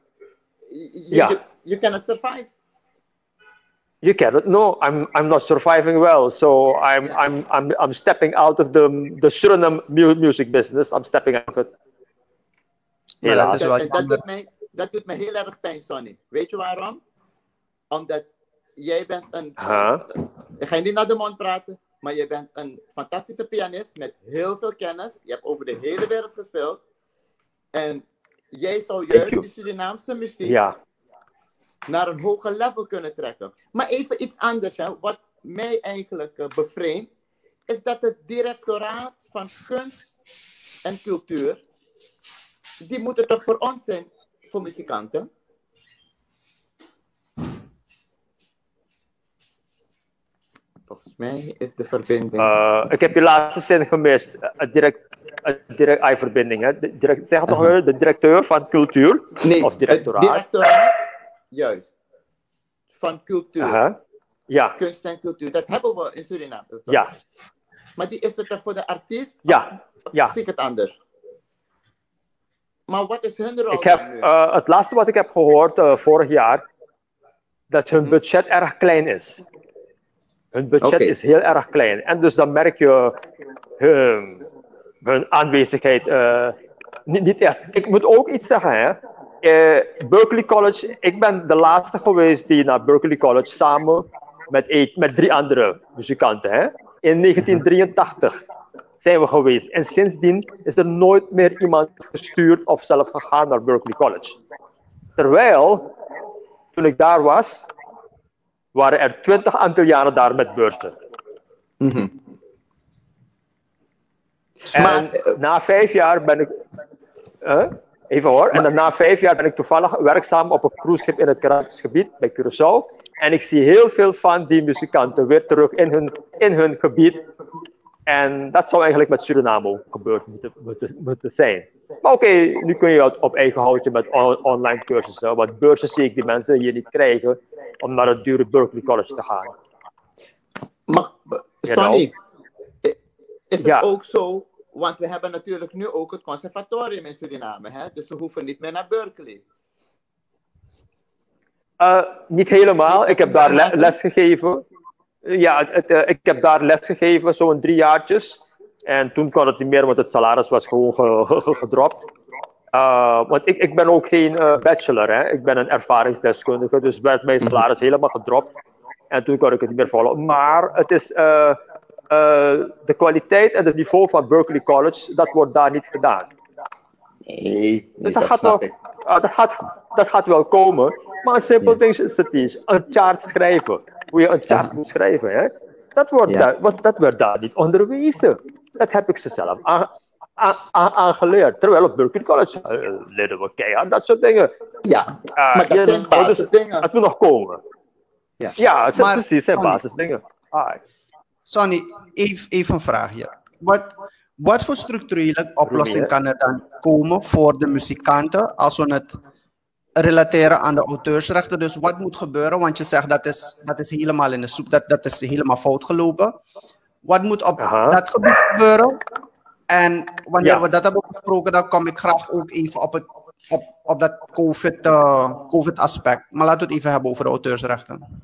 You cannot survive. You cannot. No, I'm not surviving well. So I'm stepping out of the Suriname music business. I'm stepping out of it. Ja, dat doet me heel erg pijn, Sonny. Weet je waarom? Omdat jij bent een... Ik ga je niet naar de mond praten. maar je bent een fantastische pianist met heel veel kennis. Je hebt over de hele wereld gespeeld. En jij zou juist de Surinaamse muziek naar een hoger level kunnen trekken. Maar even iets anders, hè. Wat mij eigenlijk bevreemdt, is dat het directoraat van kunst en cultuur, die moeten toch voor ons zijn, voor muzikanten? Volgens mij is de verbinding... Ik heb je laatste zin gemist. Verbinding, hè? Zeg het nog weer, de directeur van cultuur? Nee, of directoraat? Het directoraat, juist, van cultuur. Ja. Kunst en cultuur, dat hebben we in Suriname. Toch? Ja. Maar die is er toch voor de artiest? Ja. Of ja. zie ik het anders? Maar wat is hun rol nu? Het laatste wat ik heb gehoord vorig jaar, dat hun budget erg klein is. Hun budget is heel erg klein. En dus dan merk je hun aanwezigheid niet echt. Ik moet ook iets zeggen, hè. Berklee College, ik ben de laatste geweest die naar Berklee College samen met 3 andere muzikanten. Hè. In 1983 zijn we geweest. En sindsdien is er nooit meer iemand gestuurd of zelf gegaan naar Berklee College. Terwijl, toen ik daar was, waren er 20 Antillianen daar met beurzen. En na 5 jaar ben ik... even hoor. En dan na 5 jaar ben ik toevallig werkzaam op een cruiseschip in het Caribisch gebied, bij Curaçao. En ik zie heel veel van die muzikanten weer terug in hun gebied. En dat zou eigenlijk met Suriname ook gebeurd moeten zijn. Maar oké, nu kun je op eigen houtje met online cursussen. Want beurzen zie ik die mensen hier niet krijgen om naar het dure Berklee College te gaan. Maar, Sonny, is het ook zo? Want we hebben natuurlijk nu ook het conservatorium in Suriname. Hè? Dus we hoeven niet meer naar Berklee. Niet helemaal. Ik heb daar les gegeven. Ja, ik heb daar les gegeven, zo'n 3 jaartjes. En toen kon het niet meer, want het salaris was gewoon gedropt. Want ik ben ook geen bachelor, hè. Ik ben een ervaringsdeskundige, dus werd mijn salaris helemaal gedropt. En toen kon ik het niet meer volgen. Maar het is de kwaliteit en het niveau van Berklee College, dat wordt daar niet gedaan. Nee, dus dat gaat wel komen. Maar een simpel ding is het een chart schrijven. Hoe je een chart moet schrijven, hè? Dat werd daar niet onderwezen. Dat heb ik ze zelf aangeleerd. Terwijl op Berklee College leren we keihard dat soort dingen. Ja, maar dat zijn basisdingen. Het moet nog komen. Ja, het zijn precies zijn basisdingen. Sonny, even een vraagje. Wat voor structurele oplossing kan er dan komen voor de muzikanten als we het relateren aan de auteursrechten? Dus wat moet gebeuren? Want je zegt dat is helemaal in de soep, dat is helemaal fout gelopen. Wat moet op dat gebied gebeuren? En wanneer we dat hebben besproken, dan kom ik graag ook even op dat COVID-aspect. Maar laten we het even hebben over de auteursrechten.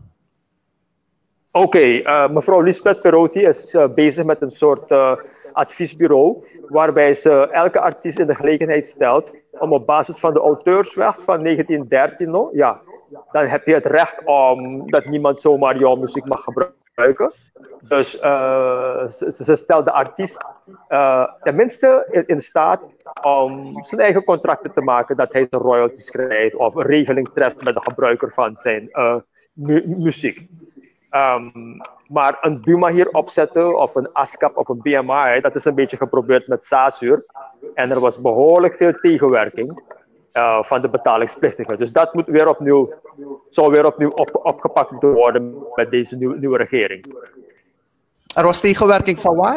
Oké, mevrouw Lisbeth Perotti is bezig met een soort adviesbureau, waarbij ze elke artiest in de gelegenheid stelt om op basis van de auteurswet van 1913, dan heb je het recht om dat niemand zomaar jouw muziek mag gebruiken. Dus ze stelt de artiest tenminste in staat om zijn eigen contracten te maken, dat hij zijn royalties krijgt of een regeling treft met de gebruiker van zijn muziek. Maar een Buma hier opzetten, of een ASCAP of een BMI, dat is een beetje geprobeerd met SASUR. En er was behoorlijk veel tegenwerking van de betalingsplichtigen. Dus dat moet zou weer opnieuw opgepakt moeten worden met deze nieuwe regering. Er was tegenwerking van waar?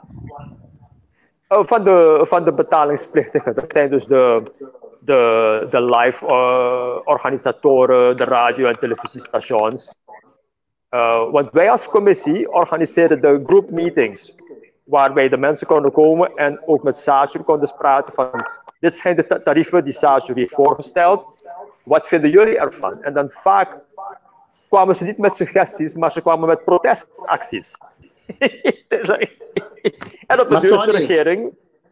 Van de betalingsplichtigen. Dat zijn dus de live organisatoren, de radio- en televisiestations. Want wij als commissie organiseren de group meetings, waarbij de mensen konden komen en ook met SASUR konden praten van, dit zijn de tarieven die SASUR heeft voorgesteld, wat vinden jullie ervan? En dan vaak kwamen ze niet met suggesties, maar ze kwamen met protestacties. En op de duurste regering...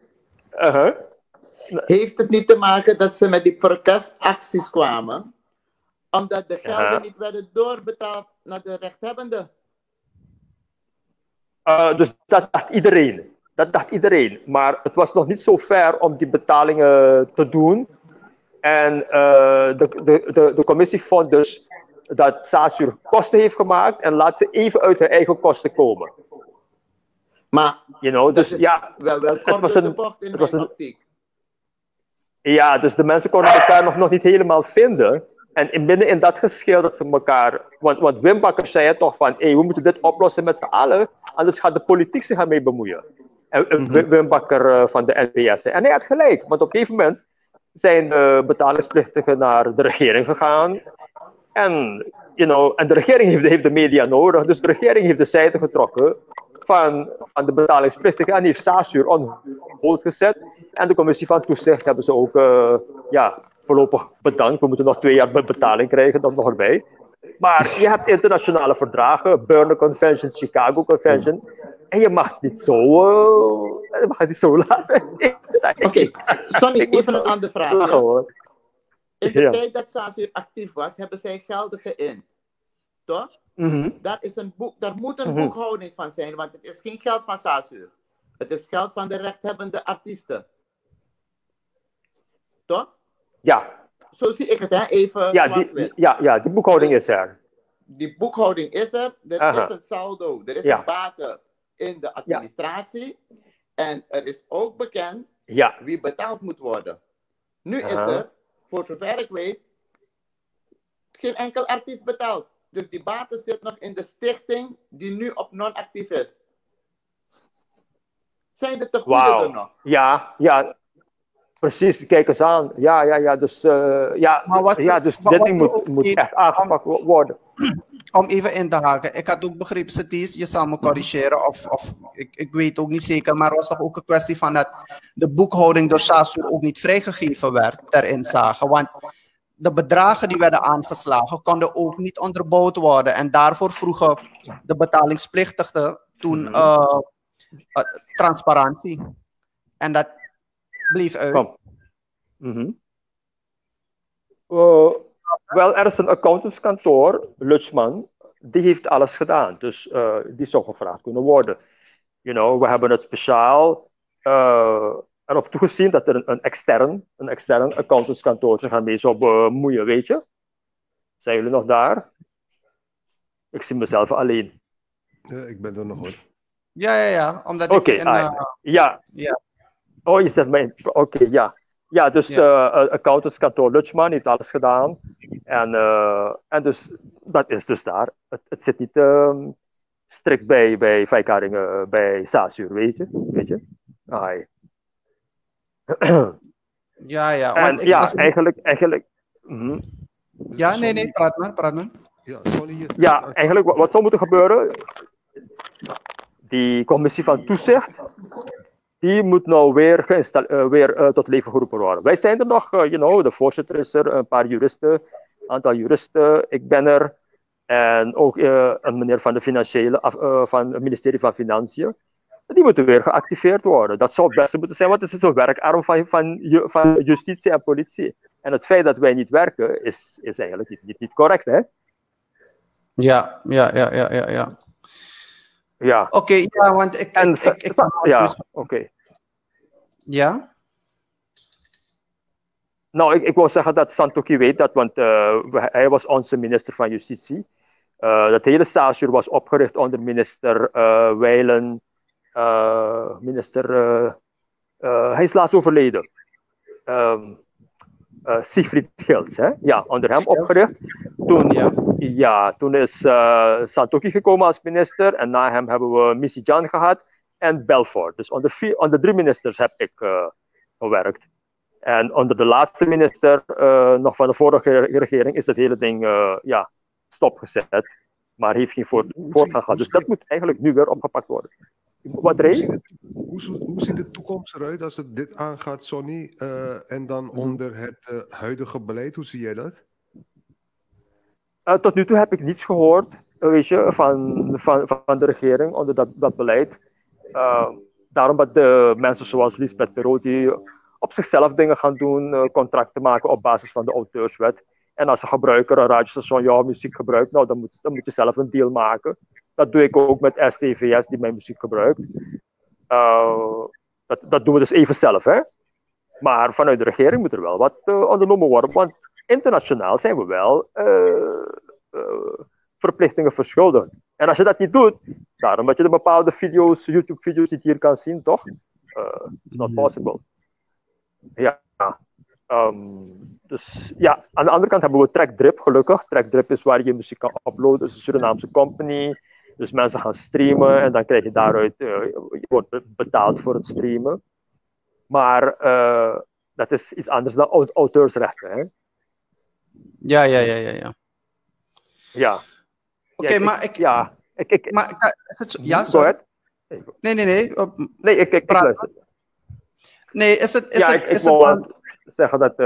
Heeft het niet te maken dat ze met die protestacties kwamen, omdat de gelden niet werden doorbetaald naar de rechthebbenden? Dus dat dacht iedereen. Dat dacht iedereen. Maar het was nog niet zo ver om die betalingen te doen. En de commissie vond dus dat Sasur kosten heeft gemaakt en laat ze even uit hun eigen kosten komen. Maar dus ja, wel kort door de bocht in mijn optiek. Ja, dus de mensen konden elkaar nog niet helemaal vinden. En binnen in dat geschil dat ze elkaar... Want Wim Bakker zei het toch van... we moeten dit oplossen met z'n allen. Anders gaat de politiek zich ermee bemoeien. En Wim Bakker van de NPS. En hij had gelijk. Want op een gegeven moment zijn de betalingsplichtigen naar de regering gegaan. En de regering heeft de media nodig. Dus de regering heeft de zijde getrokken van de betalingsplichtigen. En heeft Sasur on hold gezet. En de commissie van toezicht hebben ze ook voorlopig bedankt. We moeten nog 2 jaar betaling krijgen, dat nog erbij. Maar je hebt internationale verdragen, Berne Convention, Chicago Convention. En je mag het niet zo laten. Oké, Sonny, even een andere vraag. Ja? In de tijd dat Sasur actief was, hebben zij gelden geïnd. Toch? Daar moet een boekhouding van zijn, want het is geen geld van Sasur. Het is geld van de rechthebbende artiesten. Toch? Ja. Zo zie ik het, hè? Even. Ja, die boekhouding is er. Die boekhouding is er. Er is een saldo. Er is een bate in de administratie. En er is ook bekend wie betaald moet worden. Nu is er, voor zover ik weet, geen enkel artiest betaald. Dus die bate zit nog in de stichting die nu op non-actief is. Zijn de tegoeden er nog? Ja. Precies, kijk eens aan. Ja. Dus, dus dit ding moet echt aangepakt worden. Om even in te haken. Ik had ook begrepen, Satis, je zal me corrigeren. Of ik weet ook niet zeker. Maar het was toch ook een kwestie van dat de boekhouding door Sasur ook niet vrijgegeven werd ter inzage. Want de bedragen die werden aangeslagen konden ook niet onderbouwd worden. En daarvoor vroegen de betalingsplichtigen toen transparantie. En dat bleef uit. Wel, er is een accountantskantoor, Lutsman, die heeft alles gedaan. Dus die zou gevraagd kunnen worden. We hebben het speciaal erop toegezien dat er een extern accountantskantoor zich ermee zou bemoeien, weet je? Zijn jullie nog daar? Ik zie mezelf alleen. Ik ben er nog hoor. Ja, omdat ik... Ja. Oh, je zegt mij... Oké, ja. Ja, dus accountantskantoor Lutsman heeft alles gedaan. En dus, dat is dus daar. Het zit niet strikt bij Vijkaringen, bij Sasur, weet je? Ja. En eigenlijk... Ja, nee, praat maar. Ja, eigenlijk wat zou moeten gebeuren... Die commissie van toezicht... Die moet nou weer tot leven geroepen worden. Wij zijn er nog, de voorzitter is er, een aantal juristen, ik ben er. En ook een meneer van van het ministerie van Financiën. Die moeten weer geactiveerd worden. Dat zou het beste moeten zijn, want het is een werkarm van justitie en politie. En het feit dat wij niet werken, is eigenlijk niet correct, hè? Ja. Ja. Oké, want ik oké. Ja? Nou, ik wil zeggen dat Santokhi weet dat, want hij was onze minister van Justitie. Dat hele Sasur was opgericht onder minister Wijlen. Hij is laatst overleden. Siegfried Gils, hè? Ja, onder hem opgericht. Toen is Santokhi gekomen als minister en na hem hebben we Missy Jan gehad en Belfort. Dus onder 3 ministers heb ik gewerkt. En onder de laatste minister, nog van de vorige regering, is het hele ding stopgezet. Maar heeft geen voortgang gehad. Dus dat moet eigenlijk nu weer opgepakt worden. Wat Ray? Hoe ziet de toekomst eruit als het dit aangaat, Sonny? En dan onder het huidige beleid, hoe zie jij dat? Tot nu toe heb ik niets gehoord, weet je, van de regering onder dat beleid. Daarom dat de mensen zoals Lisbeth Perotti op zichzelf dingen gaan doen, contracten maken op basis van de auteurswet. En als een gebruiker, een radiostation, jouw muziek gebruikt, nou, dan moet je zelf een deal maken. Dat doe ik ook met STVS die mijn muziek gebruikt. Dat doen we dus even zelf, hè. Maar vanuit de regering moet er wel wat ondernomen worden, want internationaal zijn we wel verplichtingen verschuldigd. En als je dat niet doet, daarom dat je de bepaalde video's, YouTube-video's niet hier kan zien, toch? It's not possible. Ja. Dus ja, aan de andere kant hebben we TrackDrip, gelukkig. TrackDrip is waar je muziek kan uploaden. Het is een Surinaamse company. Dus mensen gaan streamen en dan krijg je daaruit, je wordt betaald voor het streamen. Maar dat is iets anders dan auteursrechten, hè? Ja. Ja. Oké, maar ik... Maar, ja, sorry. Nee. Nee, ik luister. Nee, is het... Ik wil zeggen dat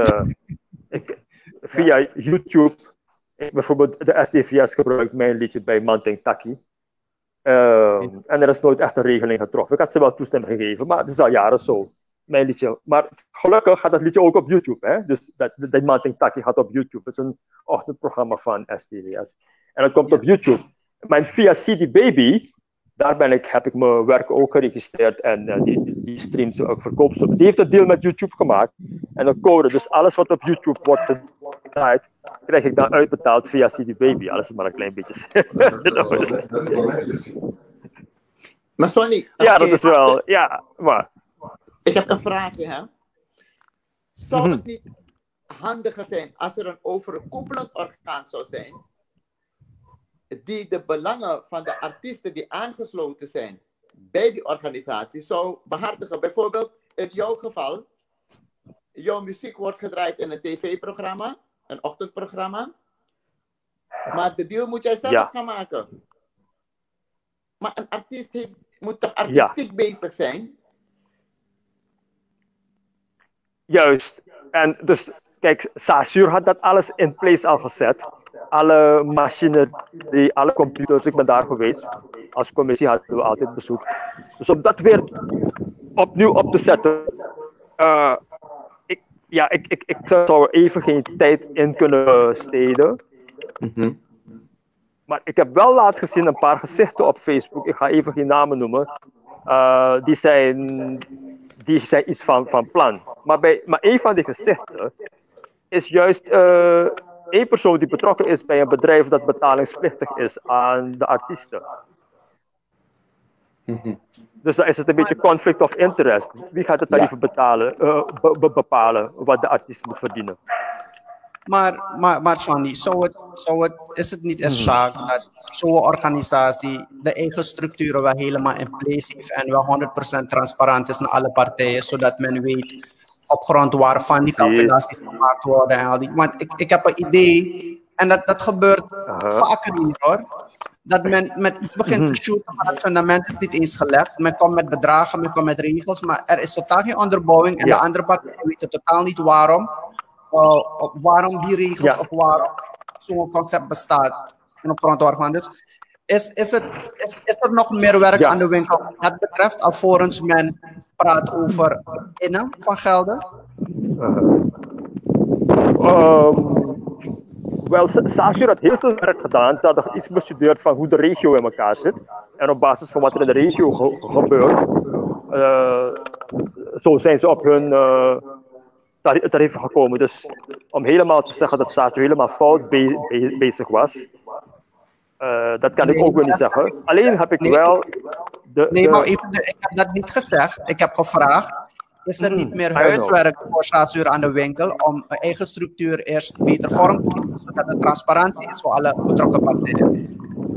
via YouTube, bijvoorbeeld de STVS gebruikt mijn liedje bij Manting Taki. En er is nooit echt een regeling getroffen. Ik had ze wel toestemming gegeven, maar het is al jaren zo. Mijn liedje. Maar gelukkig gaat dat liedje ook op YouTube. Hè? Dus dat Manting Taki gaat op YouTube. Het is een ochtendprogramma van STVS. En dat komt op YouTube. Maar via CD Baby, daar heb ik mijn werk ook geregistreerd en die streamt ze ook, verkoopt ze. Die heeft een deal met YouTube gemaakt en een code. Dus alles wat op YouTube wordt gedraaid, krijg ik dan uitbetaald via CD Baby. Alles is maar een klein beetje. Maar Sonny, ja, dat is wel. Ja, maar. Ik heb een vraagje, hè? Zou het niet handiger zijn als er een overkoepelend orgaan zou zijn, die de belangen van de artiesten die aangesloten zijn bij die organisatie zou behartigen? Bijvoorbeeld in jouw geval, jouw muziek wordt gedraaid in een tv-programma, een ochtendprogramma, maar de deal moet jij zelf gaan maken. Maar een artiest moet toch artistiek bezig zijn? Juist. En dus, kijk, Sasur had dat alles in place al gezet. Alle machinerie, alle computers, ik ben daar geweest. Als commissie hadden we altijd bezoek. Dus om dat weer opnieuw op te zetten, ik zou er even geen tijd in kunnen steden. Maar ik heb wel laatst gezien een paar gezichten op Facebook, ik ga even geen namen noemen, die zijn iets van plan. Maar een van die gezichten is juist één persoon die betrokken is bij een bedrijf dat betalingsplichtig is aan de artiesten. Dus dan is het een beetje conflict of interest. Wie gaat de tarieven bepalen wat de artiest moet verdienen? Maar Johnny, is het niet een zaak dat zo'n organisatie de eigen structuren wel helemaal in place heeft en wel 100% transparant is naar alle partijen, zodat men weet op grond waarvan die calculaties gemaakt worden en al die. Want ik heb een idee, en dat gebeurt vaker hier hoor, dat men met iets begint te shooten, maar het fundament is niet eens gelegd. Men komt met bedragen, men komt met regels, maar er is totaal geen onderbouwing en de andere partijen weten totaal niet waarom die regels of waarom zo'n concept bestaat. En op grond waarvan dus. Is er nog meer werk aan de winkel wat dat betreft, alvorens men praat over innen van gelden? Wel, Sasur had heel veel werk gedaan. Ze hadden iets bestudeerd van hoe de regio in elkaar zit. En op basis van wat er in de regio gebeurt, zo zijn ze op hun tarieven gekomen. Dus om helemaal te zeggen dat Sasur helemaal fout bezig was, dat kan ik ook weer niet zeggen. Alleen heb ik wel... maar even, ik heb dat niet gezegd. Ik heb gevraagd, is er niet meer huiswerk voor Sasur aan de winkel om een eigen structuur eerst beter vorm te geven, zodat er transparantie is voor alle betrokken partijen?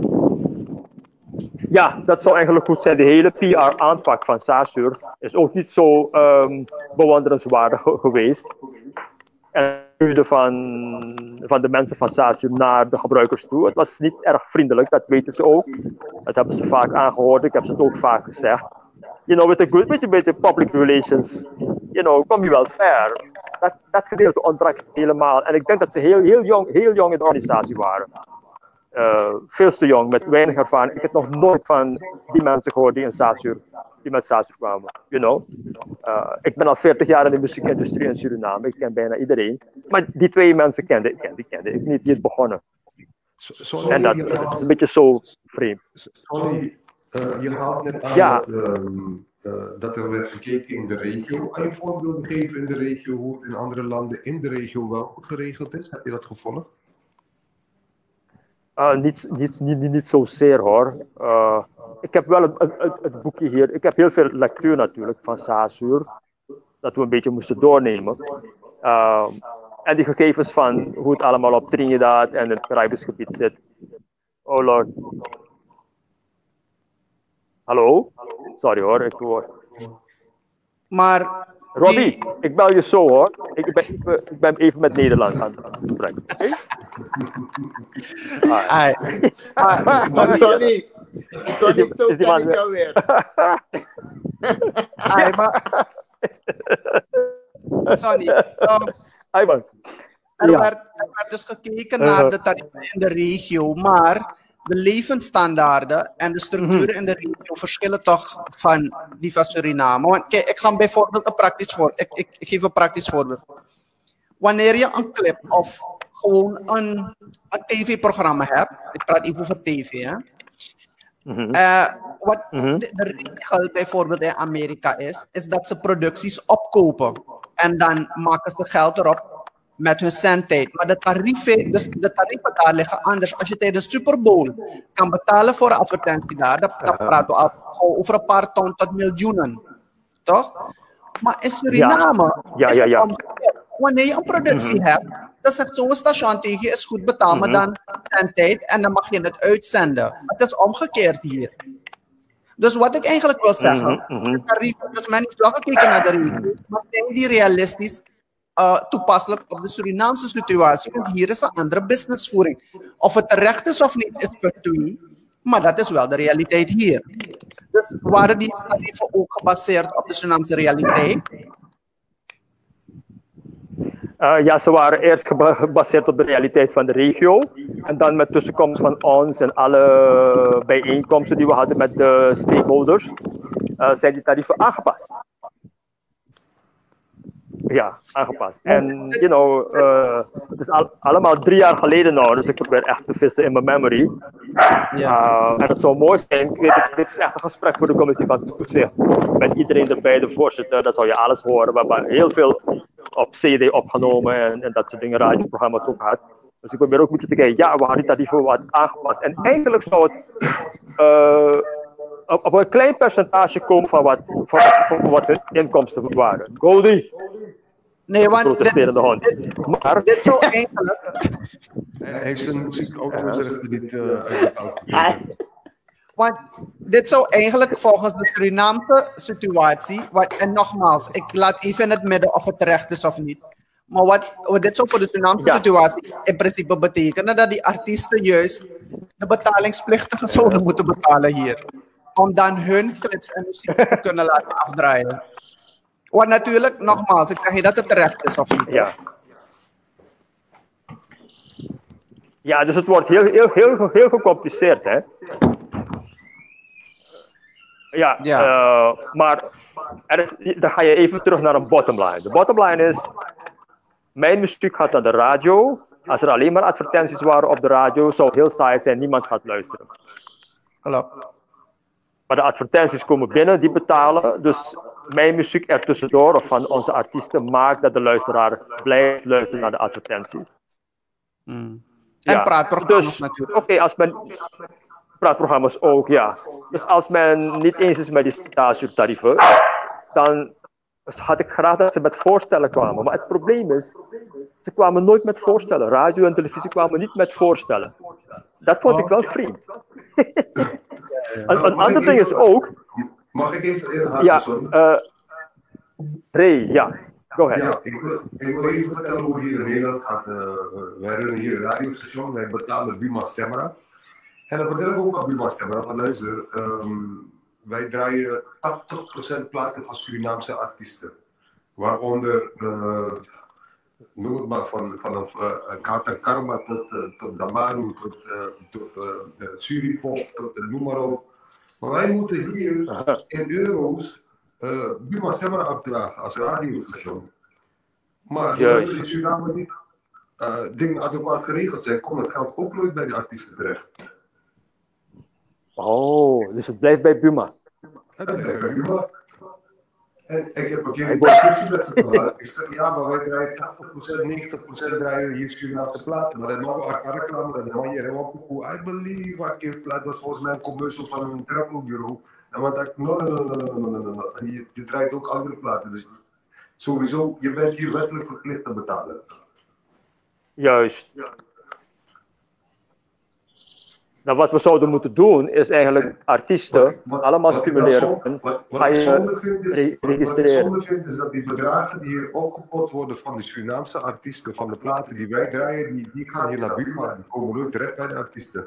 Ja, dat zou eigenlijk goed zijn. De hele PR-aanpak van Sasur is ook niet zo bewonderenswaardig geweest. En van de mensen van Sasur naar de gebruikers toe. Het was niet erg vriendelijk, dat weten ze ook. Dat hebben ze vaak aangehoord, ik heb ze het ook vaak gezegd. With a good beetje public relations, kom je wel ver. Dat gedeelte ontbrak helemaal. En ik denk dat ze heel jong in de organisatie waren. Veel te jong, met weinig ervaring. Ik heb nog nooit van die mensen gehoord die met Sasur kwamen. Ik ben al 40 jaar in de muziekindustrie in Suriname. Ik ken bijna iedereen. Maar die twee mensen kende ik niet, die het begonnen. En dat is een beetje zo vreemd. Sorry, je haalt net aan dat er werd gekeken in de regio. Kan je voorbeelden geven in de regio hoe het in andere landen in de regio wel goed geregeld is? Heb je dat gevolgd? Niet zozeer hoor. Ik heb wel het boekje hier. Ik heb heel veel lectuur natuurlijk van Sasuur. Dat we een beetje moesten doornemen. En die gegevens van hoe het allemaal op Trinidad en het Caribisch gebied zit. Oh lord. Hallo? Sorry hoor, ik hoor. Maar Robbie, ik bel je zo hoor. Ik ben even met Nederland aan het spreken. Okay? Sorry, zo ken ik jou weer. Sorry. Er werd dus gekeken naar de tarieven in de regio, maar de levensstandaarden en de structuren in de regio verschillen toch van die van Suriname. Want kijk, ik ga bijvoorbeeld een praktisch voorbeeld. Ik geef een praktisch voorbeeld. Wanneer je een clip of gewoon een tv-programma hebt, ik praat even over tv, hè. Wat de regel bijvoorbeeld in Amerika is dat ze producties opkopen en dan maken ze geld erop met hun zendtijd. Maar de tarieven daar liggen anders. Als je tijdens Super Bowl kan betalen voor een advertentie daar, dan praten we al over een paar ton tot miljoenen. Toch? Maar in Suriname is het wanneer je een productie hebt, dan zegt zo'n station tegen je is goed betaald, maar dan zendtijd en dan mag je het uitzenden. Het is omgekeerd hier. Dus wat ik eigenlijk wil zeggen, de tarieven, dus men heeft wel gekeken naar de regio, maar zijn die realistisch toepasselijk op de Surinaamse situatie? Want hier is een andere businessvoering. Of het terecht is of niet, is per twee, maar dat is wel de realiteit hier. Dus waren die tarieven ook gebaseerd op de Surinaamse realiteit? Ja, ze waren eerst gebaseerd op de realiteit van de regio. En dan met tussenkomst van ons en alle bijeenkomsten die we hadden met de stakeholders, zijn die tarieven aangepast. Ja, aangepast. En, het is allemaal 3 jaar geleden nou, dus ik probeer echt te vissen in mijn memory. En het zou mooi zijn, dit is echt een gesprek voor de commissie van toezicht. Met iedereen erbij, de voorzitter, dan zou je alles horen. We hebben heel veel op CD opgenomen en dat soort dingen, radioprogramma's ook gehad. Dus ik probeer ook een beetje te kijken, ja, we hadden die tarieven wat aangepast. En eigenlijk zou het op een klein percentage komen van wat hun inkomsten waren. Goldie! Nee, want dit zou eigenlijk... Hij heeft zijn muziekauto's niet Want dit zou eigenlijk volgens de Surinaamse situatie, en nogmaals, ik laat even in het midden of het terecht is of niet. Maar wat dit zou voor de Surinaamse situatie in principe betekenen, dat die artiesten juist de betalingsplichtigen zouden moeten betalen hier. Om dan hun clips en muziek te kunnen laten afdraaien. Want natuurlijk, nogmaals, ik zeg niet dat het terecht is of niet. Ja, dus het wordt heel gecompliceerd, hè. Maar dan ga je even terug naar een bottomline. De bottomline is, mijn muziek gaat naar de radio. Als er alleen maar advertenties waren op de radio, zou het heel saai zijn, niemand gaat luisteren. Klopt. Maar de advertenties komen binnen, die betalen. Dus mijn muziek ertussendoor, of van onze artiesten, maakt dat de luisteraar blijft luisteren naar de advertentie. En praatprogramma's natuurlijk. Oké, als men... Praatprogramma's ook, ja. Dus als men niet eens is met die stagetarieven, dan had ik graag dat ze met voorstellen kwamen. Maar het probleem is, ze kwamen nooit met voorstellen. Radio en televisie kwamen niet met voorstellen. Dat vond ik wel vreemd. Een ander ding is ook... Mag ik even inhaken? Ray, go ahead. Ja, ik wil even vertellen hoe hier in Nederland gaat. Wij runnen hier een radiostation, wij betalen Buma Stemra. En dan vertel ik ook aan Buma Stemra, van luister, wij draaien 80% platen van Surinaamse artiesten. Waaronder, noem het maar, vanaf Kata Karma tot Damaru, tot Suripop, tot noem maar op. Maar wij moeten hier in euro's Buma Stemra afdragen als radiostation. Maar dat willen de Suriname niet dingen adequaat geregeld zijn, komt het geld ook nooit bij de artiesten terecht. Oh, dus het blijft bij Buma. Het blijft bij Buma. En ik heb een keer een discussie met ze gehad. Ik zeg, ja, maar wij draaien 80%, 90% draaien hier Surinaamse platen. Maar dat mag wel hard reclame, dat mag je helemaal I believe, wat keer flat was volgens mij een commercial van een travelbureau. En dan dacht ik, no. En je draait ook andere platen. Dus sowieso, je bent hier wettelijk verplicht te betalen. Juist. Nou, wat we zouden moeten doen, is eigenlijk artiesten allemaal stimuleren. Ga je registreren. Wat ik zonde vind, is dat die bedragen die hier opgepot worden van de Surinaamse artiesten, van de platen die wij draaien, die gaan hier naar Buma. Die komen nooit terecht bij de artiesten.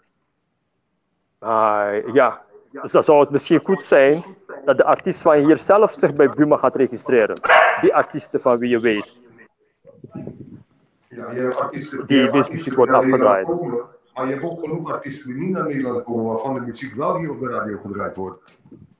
Ja, dus dan zou het misschien goed zijn dat de artiest van hier zelf zich bij Buma gaat registreren. Die artiesten van wie je weet. Ja, je hebt artiesten die muziek wordt afgedraaid. Maar je hebt ook genoeg artiesten die niet naar Nederland komen, waarvan de muziek wel hier op de radio gedraaid wordt.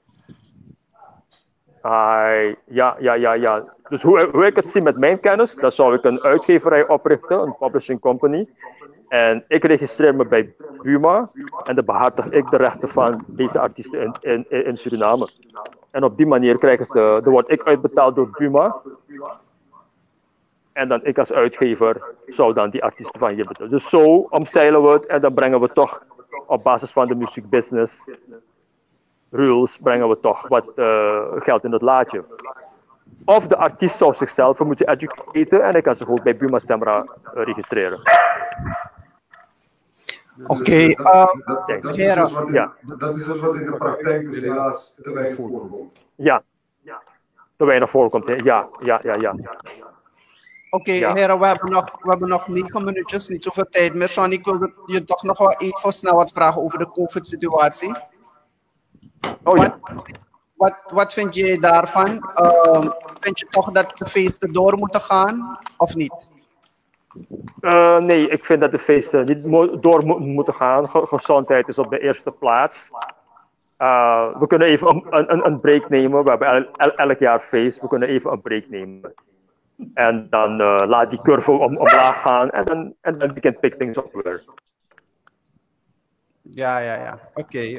Ja. Dus hoe ik het zie met mijn kennis, dan zou ik een uitgeverij oprichten, een publishing company. En ik registreer me bij Buma en dan behartig ik de rechten van deze artiesten in Suriname. En op die manier dan word ik uitbetaald door Buma. En dan ik als uitgever zou dan die artiesten van hier betalen. Dus zo omzeilen we het en dan brengen we toch op basis van de muziekbusiness rules brengen we toch wat geld in het laadje. Of de artiest zou zichzelf moeten educaten en ik kan zich ook bij Buma Stemra registreren. Oké, dat is dus wat in de praktijk dus helaas te weinig voorkomt. Ja, te weinig voorkomt. Ja. Oké, heren, we hebben nog 9 minuutjes, niet zoveel tijd meer. Sean, ik wil je toch nog wel even snel wat vragen over de COVID-situatie. Wat vind jij daarvan? Vind je toch dat de feesten door moeten gaan, of niet? Nee, ik vind dat de feesten niet door moeten gaan. Gezondheid is op de eerste plaats. We kunnen even een break nemen. We hebben elk jaar feest. We kunnen even een break nemen. En dan laat die curve omlaag gaan. En dan we can pick things up weer. Ja. Oké.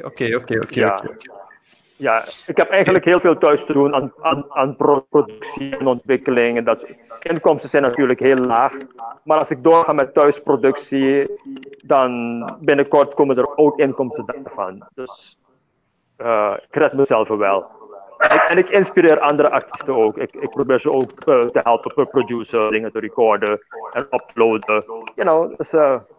Ja, ik heb eigenlijk heel veel thuis te doen aan productie en ontwikkeling. En dat inkomsten zijn natuurlijk heel laag. Maar als ik doorga met thuisproductie, dan binnenkort komen er ook inkomsten daarvan. Dus ik red mezelf wel. En ik inspireer andere artiesten ook. Ik probeer ze ook te helpen produceren, dingen te recorden en uploaden. Dus...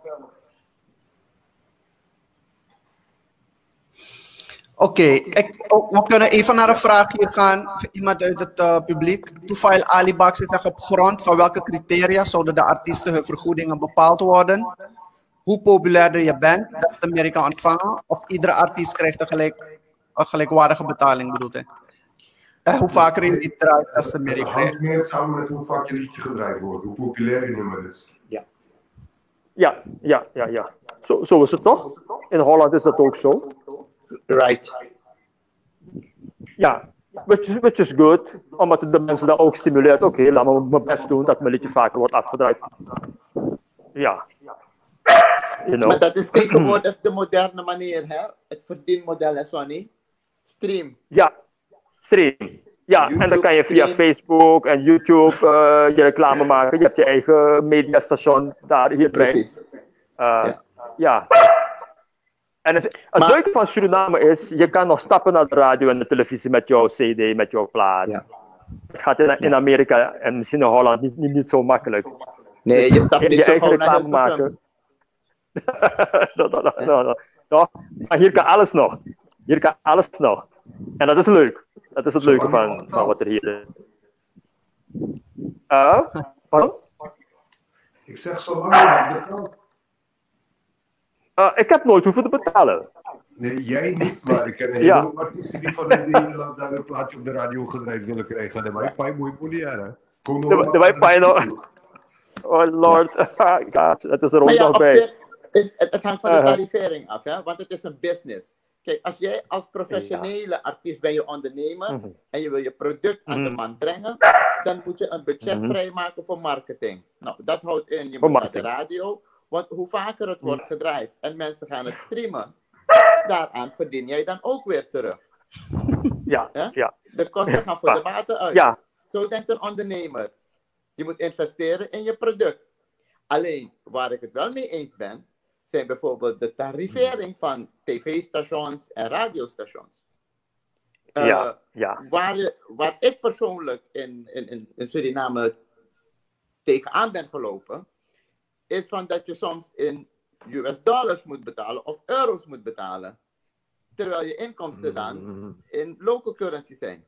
Oké, we kunnen even naar een vraag hier gaan. Iemand uit het publiek. Toefail Alibak zegt op grond van welke criteria zouden de artiesten hun vergoedingen bepaald worden? Hoe populairder je bent, des te meer je kan ontvangen. Of iedere artiest krijgt een gelijkwaardige betaling, bedoelt hij. Hoe vaker je die draait, des te meer je krijgt. Het hangt meer samen met hoe vaak je liedje gedraaid wordt, hoe populair je nummer is. Ja. Zo is het toch? In Holland is dat ook zo. Right. Ja, which is good, omdat de mensen dat ook stimuleert. Oké, laat me mijn best doen dat mijn liedje vaker wordt afgedraaid. Ja. Maar dat is tegenwoordig de moderne manier, hè? Het verdienmodel is zo niet. Stream. Ja, stream. Ja, YouTube, en dan kan je via Facebook en YouTube je reclame maken. Je hebt je eigen mediastation daar hierbij. Precies. Ja. En het leuke van Suriname is, je kan nog stappen naar de radio en de televisie met jouw CD, met jouw plaat. Ja. Het gaat in Amerika en misschien in Holland niet zo makkelijk. Nee, je stapt niet je zo eigen gewoon reclame maken. No. Maar hier kan alles nog. En dat is leuk. Dat is het leuke van wat er hier is. Ik zeg zo lang betaald. Ik heb nooit hoeven te betalen. Nee, jij niet, maar ik ken een heleboel artiesten die van Nederland daar een plaatje op de radio gedraaid willen krijgen. De wifi moet je hè? De wifi nog. Oh lord, het is er ook nog bij. Het hangt van de tarivering af, hè? Want het is een business. Kijk, als jij als professionele artiest ben je ondernemer en je wil je product aan de man brengen, dan moet je een budget vrijmaken voor marketing. Nou, dat houdt in, je moet naar de radio. Want hoe vaker het wordt gedraaid en mensen gaan het streamen, daaraan verdien jij dan ook weer terug. Ja. De kosten gaan voor de baten uit. Ja. Zo denkt een ondernemer. Je moet investeren in je product. Alleen, waar ik het wel mee eens ben, zijn bijvoorbeeld de tarivering van tv-stations en radiostations. Waar ik persoonlijk in Suriname tegenaan ben gelopen, is van dat je soms in US dollars moet betalen of euro's moet betalen. Terwijl je inkomsten dan in local currency zijn.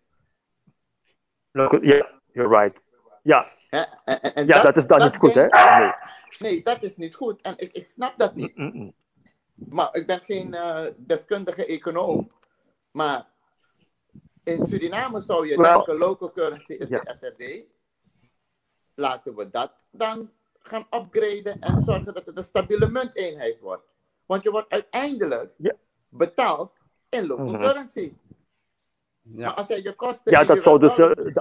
Ja, you're right. Ja, dat is dan niet goed, hè? Nee, dat is niet goed. En ik snap dat niet. Maar ik ben geen deskundige econoom. Maar in Suriname zou je denken, local currency is de SRD. Laten we dat dan gaan upgraden en zorgen dat het een stabiele munteenheid wordt. Want je wordt uiteindelijk betaald in local currency. Ja. Maar als jij je kosten... Ja, dat zou dus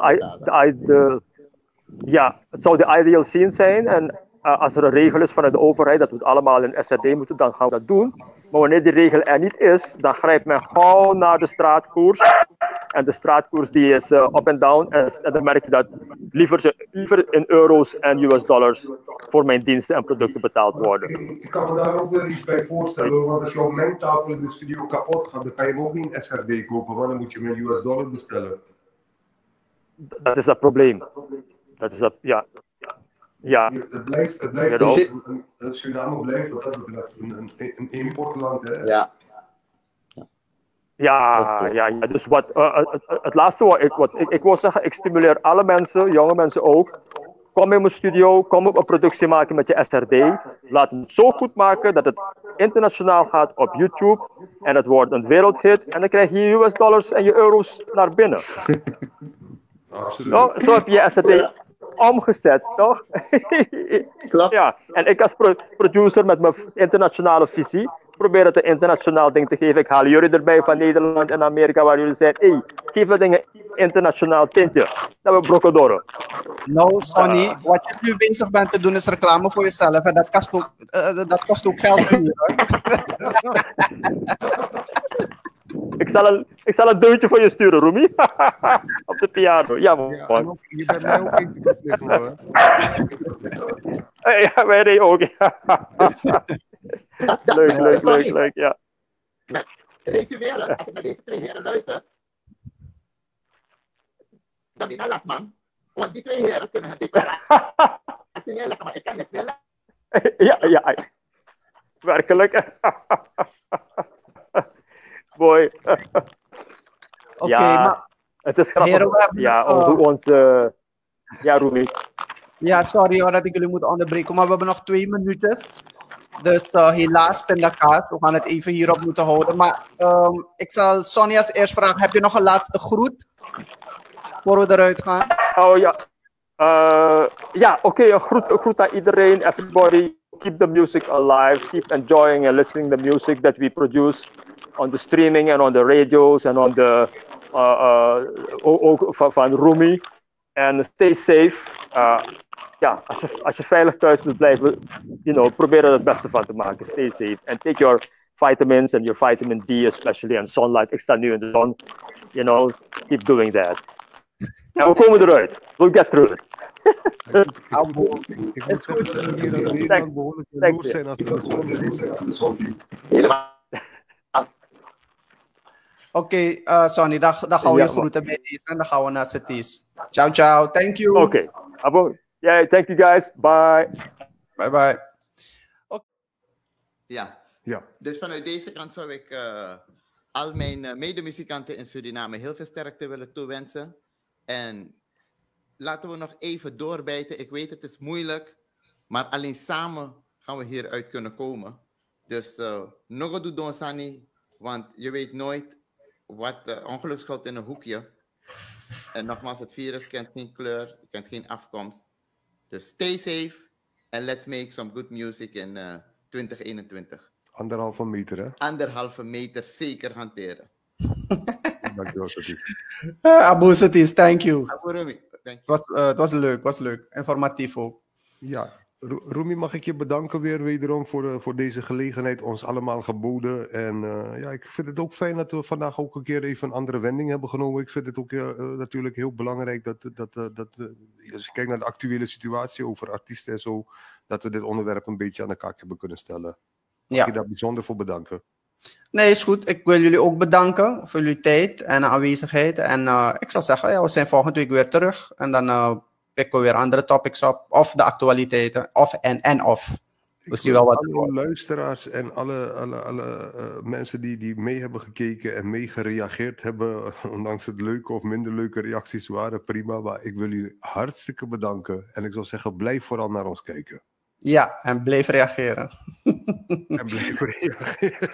het zou de ideal scene zijn. En als er een regel is vanuit de overheid dat we het allemaal in SRD moeten, dan gaan we dat doen. Maar wanneer die regel er niet is, dan grijpt men gauw naar de straatkoers. En de straatkoers die is up en down. En dan merk je dat liever in euro's en US dollars voor mijn diensten en producten betaald worden. Ik kan me daar ook wel iets bij voorstellen, want als jouw mengtafel in de studio kapot gaat, dan kan je hem ook niet in SRD kopen, want dan moet je hem in US dollar bestellen. Dat is dat probleem. Dat is dat, ja. Het blijft Suriname blijft wat dat betreft een importland, hè? Ja, dus het laatste wat ik wil zeggen, ik stimuleer alle mensen, jonge mensen ook. Kom in mijn studio, kom op een productie maken met je SRD. Laat het zo goed maken dat het internationaal gaat op YouTube. En het wordt een wereldhit. En dan krijg je US dollars en je euro's naar binnen. Absoluut. Zo heb je je SRD omgezet, toch? Klopt. Ja, en ik als producer met mijn internationale visie probeer het een internationaal ding te geven. Ik haal jullie erbij van Nederland en Amerika waar jullie zijn. Geef dat ding een internationaal tintje. Dat we brocodoren. Nou, Sonny, wat je nu bezig bent te doen is reclame voor jezelf. En dat kost ook geld hier, hoor. Ik zal een deuntje voor je sturen, Roemie. Op de piano. Ja, man. Je bent mij ook ingevliegd, hoor. Ja, wij ook. Leuk, ja. Resumeren, als ik naar deze twee heren luister, dan ben ik last man. Want die twee heren kunnen het declaratie neerleggen, maar ik kan het neerleggen. Ja. Werkelijk. Boy. Oké, maar... Het is grappig. Heren, hoe onze... Ja, Roemie. Ja, sorry hoor dat ik jullie moet onderbreken, maar we hebben nog 2 minuutjes. Dus helaas, pindakaas. We gaan het even hierop moeten houden. Maar ik zal Sonja's eerst vragen, heb je nog een laatste groet? Voor we eruit gaan. Oh ja. Oké, een groet aan iedereen. Everybody, keep the music alive. Keep enjoying and listening the music that we produce on the streaming and on the radios and on the van Roemie. En stay safe. Als je veilig thuis moet blijven, probeer er het beste van te maken. Stay safe. And take your vitamins and your vitamin D especially and sunlight. Ik sta nu in de zon. Keep doing that. En we komen eruit. We'll get through it. Ik moet zeggen dat hier in Nederland behoorlijk jaloers zijn als we de zon zien. Oké, Sonny, dan gaan we je groeten bij deze en dan gaan we naar Satis. Ciao, thank you. Oké. Yeah, thank you guys. Bye. Bye. Ja. Dus vanuit deze kant zou ik al mijn medemuzikanten in Suriname heel veel sterkte willen toewensen. En laten we nog even doorbijten. Ik weet het is moeilijk, maar alleen samen gaan we hieruit kunnen komen. Dus nog doe donsani, want je weet nooit wat ongeluk schuilt in een hoekje. En nogmaals, het virus kent geen kleur, kent geen afkomst. Dus stay safe and let's make some good music in 2021. 1,5 meter, hè? 1,5 meter zeker hanteren. Dankjewel, Satis. Abu Satis, thank you. Abu Rumi. Denk je? Het was leuk. Informatief ook. Ja, Rumi, mag ik je bedanken weer wederom voor deze gelegenheid, ons allemaal geboden. En ja, ik vind het ook fijn dat we vandaag ook een keer even een andere wending hebben genomen. Ik vind het ook natuurlijk heel belangrijk dat als je kijkt naar de actuele situatie over artiesten en zo, dat we dit onderwerp een beetje aan de kaak hebben kunnen stellen. Mag je daar bijzonder voor bedanken? Nee, is goed. Ik wil jullie ook bedanken voor jullie tijd en aanwezigheid. En ik zal zeggen, ja, we zijn volgende week weer terug. En dan pikken we weer andere topics op. Of de actualiteiten. Of. We zien wel wat. Alle luisteraars en alle mensen die mee hebben gekeken en mee gereageerd hebben, ondanks het leuke of minder leuke reacties waren, prima. Maar ik wil jullie hartstikke bedanken. En ik zou zeggen, blijf vooral naar ons kijken. Ja, en blijf reageren. En blijf reageren.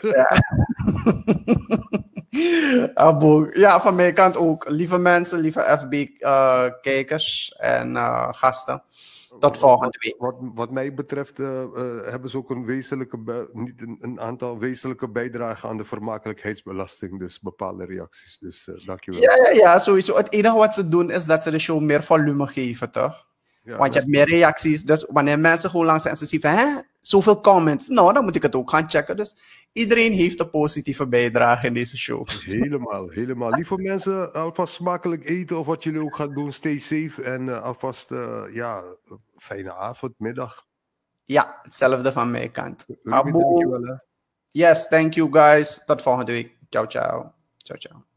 Ja. Ja, van mijn kant ook. Lieve mensen, lieve FB-kijkers en gasten. Tot volgende week. Wat mij betreft hebben ze ook een aantal wezenlijke bijdragen aan de vermakelijkheidsbelasting. Dus bepaalde reacties. Dus dankjewel. Ja, sowieso. Het enige wat ze doen is dat ze de show meer volume geven, toch? Ja, want je hebt meer reacties. Dus wanneer mensen gewoon langs zijn en ze zien van, zoveel comments. Nou, dan moet ik het ook gaan checken. Dus iedereen heeft een positieve bijdrage in deze show. Helemaal. Lieve mensen, alvast smakelijk eten of wat jullie ook gaan doen. Stay safe en alvast, fijne avond, middag. Ja, hetzelfde van mijn kant. Dankjewel, hè. Yes, thank you guys. Tot volgende week. Ciao, ciao. Ciao, ciao.